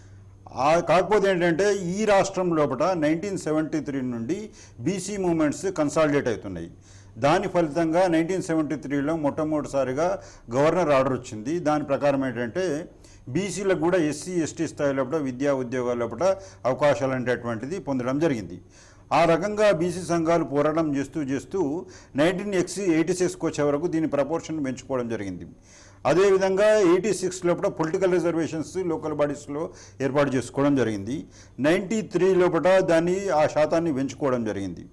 కాకపోతే ఏంటంటే ఈ రాష్ట్రం లోపల నైన్టీన్ సెవెంటీ త్రీ నుండి బీసీ మూమెంట్స్ కన్సాలిడేట్ అవుతున్నాయి. దాని ఫలితంగా నైన్టీన్ సెవెంటీ త్రీలో మొట్టమొదటిసారిగా గవర్నర్ ఆర్డర్ వచ్చింది. దాని ప్రకారం ఏంటంటే బీసీలకు కూడా ఎస్సీ ఎస్టీ స్థాయి లోపల విద్యా ఉద్యోగాల లోపల అవకాశాలు అనేటటువంటిది పొందడం జరిగింది. ఆ రకంగా బీసీ సంఘాలు పోరాటం చేస్తూ చేస్తూ నైన్టీన్ ఎక్సీ ఎయిటీ సిక్స్కి వచ్చే వరకు దీని ప్రపోర్షన్ పెంచుకోవడం జరిగింది. అదేవిధంగా ఎయిటీ సిక్స్ లోపల పొలిటికల్ రిజర్వేషన్స్ లోకల్ బాడీస్లో ఏర్పాటు చేసుకోవడం జరిగింది. నైంటీ త్రీ లోపల దాన్ని ఆ శాతాన్ని పెంచుకోవడం జరిగింది.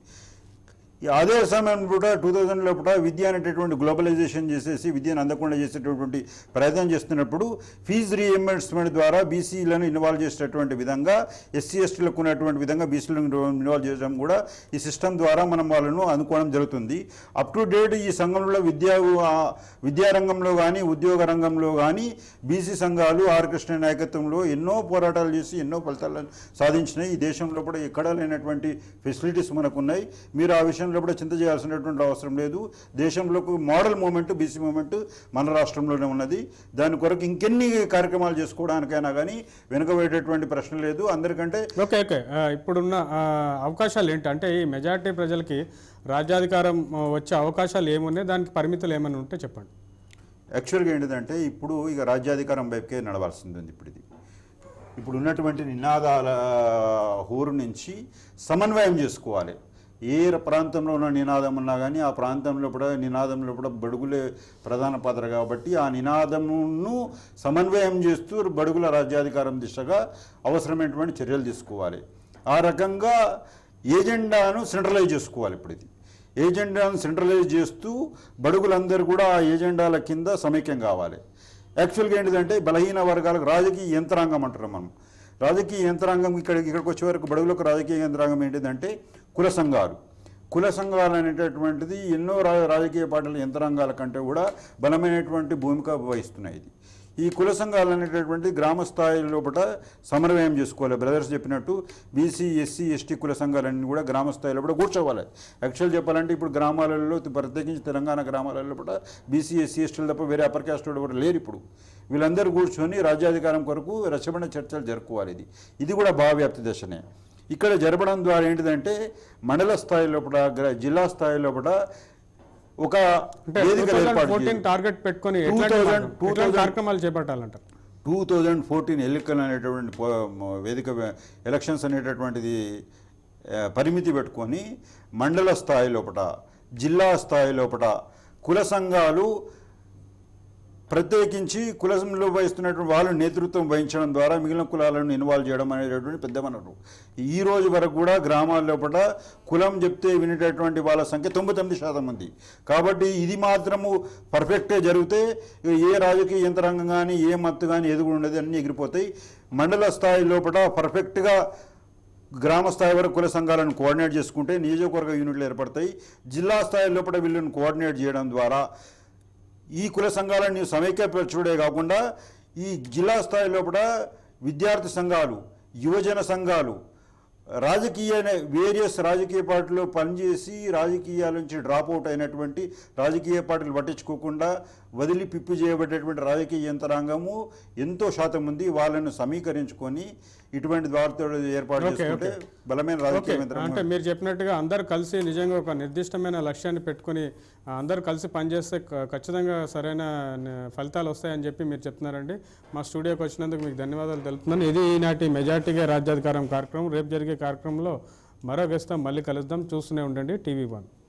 అదే సమయం కూడా టూ థౌజండ్ లోపల విద్య అనేటటువంటి గ్లోబలైజేషన్ చేసేసి విద్యను అందకుండా చేసేటటువంటి ప్రయత్నం చేస్తున్నప్పుడు ఫీజు రీఎంబర్స్మెంట్ ద్వారా బీసీలను ఇన్వాల్వ్ చేసేటటువంటి విధంగా ఎస్సీ ఎస్టీలకు ఉన్నటువంటి విధంగా బీసీలను ఇన్వాల్వ్ చేయడం కూడా ఈ సిస్టమ్ ద్వారా మనం వాళ్ళను అనుకోవడం జరుగుతుంది. అప్ టు డేట్ ఈ సంఘంలో విద్యా విద్యారంగంలో కానీ ఉద్యోగ రంగంలో కానీ బీసీ సంఘాలు ఆర్ కృష్ణ నాయకత్వంలో ఎన్నో పోరాటాలు చేసి ఎన్నో ఫలితాలను సాధించినాయి. ఈ దేశంలో కూడా ఎక్కడా లేనటువంటి ఫెసిలిటీస్ మనకున్నాయి. మీరు ఆ విషయం కూడా చింత చేయాల్సినటువంటి అవసరం లేదు. దేశంలో మోడల్ మూమెంట్ బీసీ మూమెంట్ మన రాష్ట్రంలోనే ఉన్నది. దాని కొరకు ఇంకెన్ని కార్యక్రమాలు చేసుకోవడానికైనా కానీ వెనుకబడేటటువంటి ప్రశ్న లేదు. అందరికంటే
ఓకే ఓకే ఇప్పుడున్న అవకాశాలు ఏంటి అంటే ఈ మెజారిటీ ప్రజలకి రాజ్యాధికారం వచ్చే అవకాశాలు ఏమున్నాయి, దానికి పరిమితులు ఏమైనా ఉంటే చెప్పండి.
యాక్చువల్గా ఏంటిదంటే ఇప్పుడు ఇక రాజ్యాధికారం వైపుకే నడవాల్సింది ఉంది. ఇప్పుడు ఇది ఇప్పుడు ఉన్నటువంటి నినాదాల హోరు నుంచి సమన్వయం చేసుకోవాలి. ఏ ప్రాంతంలో ఉన్న నినాదం ఉన్నా కానీ ఆ ప్రాంతంలో కూడా నినాదంలో కూడా బడుగులే ప్రధాన పాత్ర కాబట్టి ఆ నినాదమును సమన్వయం చేస్తూ బడుగుల రాజ్యాధికారం దిశగా అవసరమైనటువంటి చర్యలు తీసుకోవాలి. ఆ రకంగా ఏజెండాను సెంట్రలైజ్ చేసుకోవాలి. ఇప్పుడు ఇది ఏజెండాను సెంట్రలైజ్ చేస్తూ బడుగులందరూ కూడా ఆ ఏజెండాల కింద సమైక్యం కావాలి. యాక్చువల్గా ఏంటిదంటే బలహీన వర్గాలకు రాజకీయ యంత్రాంగం అంటారు మనం. రాజకీయ యంత్రాంగం ఇక్కడ ఇక్కడికి వచ్చే వరకు బడుగులకు రాజకీయ యంత్రాంగం ఏంటిదంటే కుల సంఘాలు. కుల సంఘాలు అనేటటువంటిది ఎన్నో రాజకీయ పార్టీల యంత్రాంగాల కంటే కూడా బలమైనటువంటి భూమిక వహిస్తున్నాయి. ఇది ఈ కుల సంఘాలు అనేటటువంటి గ్రామ స్థాయి లోపల సమన్వయం చేసుకోవాలి. బ్రదర్స్ చెప్పినట్టు బీసీ ఎస్సీ ఎస్టీ కుల సంఘాలన్నీ కూడా గ్రామ స్థాయిలో కూడా కూర్చోవాలి. యాక్చువల్ చెప్పాలంటే ఇప్పుడు గ్రామాలలో ప్రత్యేకించి తెలంగాణ గ్రామాలలో కూడా బీసీ ఎస్సీ ఎస్టీలు తప్ప వేరే అప్పర్ క్యాస్ట్ కూడా లేరు. ఇప్పుడు వీళ్ళందరూ కూర్చొని రాజ్యాధికారం కొరకు రచబడిన చర్చలు జరుపుకోవాలి. ఇది ఇది కూడా భావవ్యాప్తి దశనే. ఇక్కడ జరపడం ద్వారా ఏంటిదంటే మండల స్థాయి లోపల జిల్లా స్థాయి లోపల ఒక
టార్గెట్ పెట్టుకొని కార్యక్రమాలు చేపట్టాలంటారు.
టూ థౌజండ్ ఫోర్టీన్ ఎన్నికలు అనేటటువంటి వేదిక ఎలక్షన్స్ అనేటటువంటిది పరిమితి పెట్టుకొని మండల స్థాయి లోపల జిల్లా స్థాయి లోపల కుల సంఘాలు ప్రత్యేకించి కులంలో వహిస్తున్నటువంటి వాళ్ళు నేతృత్వం వహించడం ద్వారా మిగిలిన కులాలను ఇన్వాల్వ్ చేయడం అనేటటువంటి పెద్ద మనరు. ఈ రోజు వరకు కూడా గ్రామాల లోపల కులం చెప్తే వినేటటువంటి వాళ్ళ సంఖ్య తొంభై తొమ్మిది శాతం ఉంది. కాబట్టి ఇది మాత్రము పర్ఫెక్ట్గా జరిగితే ఏ రాజకీయ యంత్రాంగం కానీ ఏ మత్తు కానీ ఎదుగు ఉండదు, అన్నీ ఎగిరిపోతాయి. మండల స్థాయి లోపల పర్ఫెక్ట్గా గ్రామ స్థాయి వరకు కుల సంఘాలను కోఆర్డినేట్ చేసుకుంటే నియోజకవర్గ యూనిట్లు ఏర్పడతాయి. జిల్లా స్థాయి లోపల వీళ్ళని కోఆర్డినేట్ చేయడం ద్వారా ఈ కుల సంఘాలను సమైక్యపరచుడే కాకుండా ఈ జిల్లా స్థాయి లోపల విద్యార్థి సంఘాలు, యువజన సంఘాలు, రాజకీయ వేరియస్ రాజకీయ పార్టీలో పనిచేసి రాజకీయాల నుంచి డ్రాప్అవుట్ అయినటువంటి రాజకీయ పార్టీలు పట్టించుకోకుండా వదిలి పిప్పి చేయబడేటువంటి రాజకీయ యంత్రాంగము ఎంతో శాతం ఉంది. వాళ్ళను సమీకరించుకొని ఇటువంటి వారితో ఏర్పాటు చేసుకుంటే బలమైన రాజకీయ యంత్రాంగం.
అంటే మీరు చెప్పినట్టుగా అందరూ కలిసి నిజంగా ఒక నిర్దిష్టమైన లక్ష్యాన్ని పెట్టుకుని అందరూ కలిసి పనిచేస్తే ఖచ్చితంగా సరైన ఫలితాలు వస్తాయని చెప్పి మీరు చెప్తున్నారండి. మా స్టూడియోకి వచ్చినందుకు మీకు ధన్యవాదాలు తెలుపుతున్నాను. ఇది ఈనాటి మెజార్టీగా రాజ్యాధికారం కార్యక్రమం. రేపు జరిగే కార్యక్రమంలో మరో గెస్ట్తో మళ్ళీ కలుద్దాం. చూస్తూనే ఉండండి టీవీ వన్.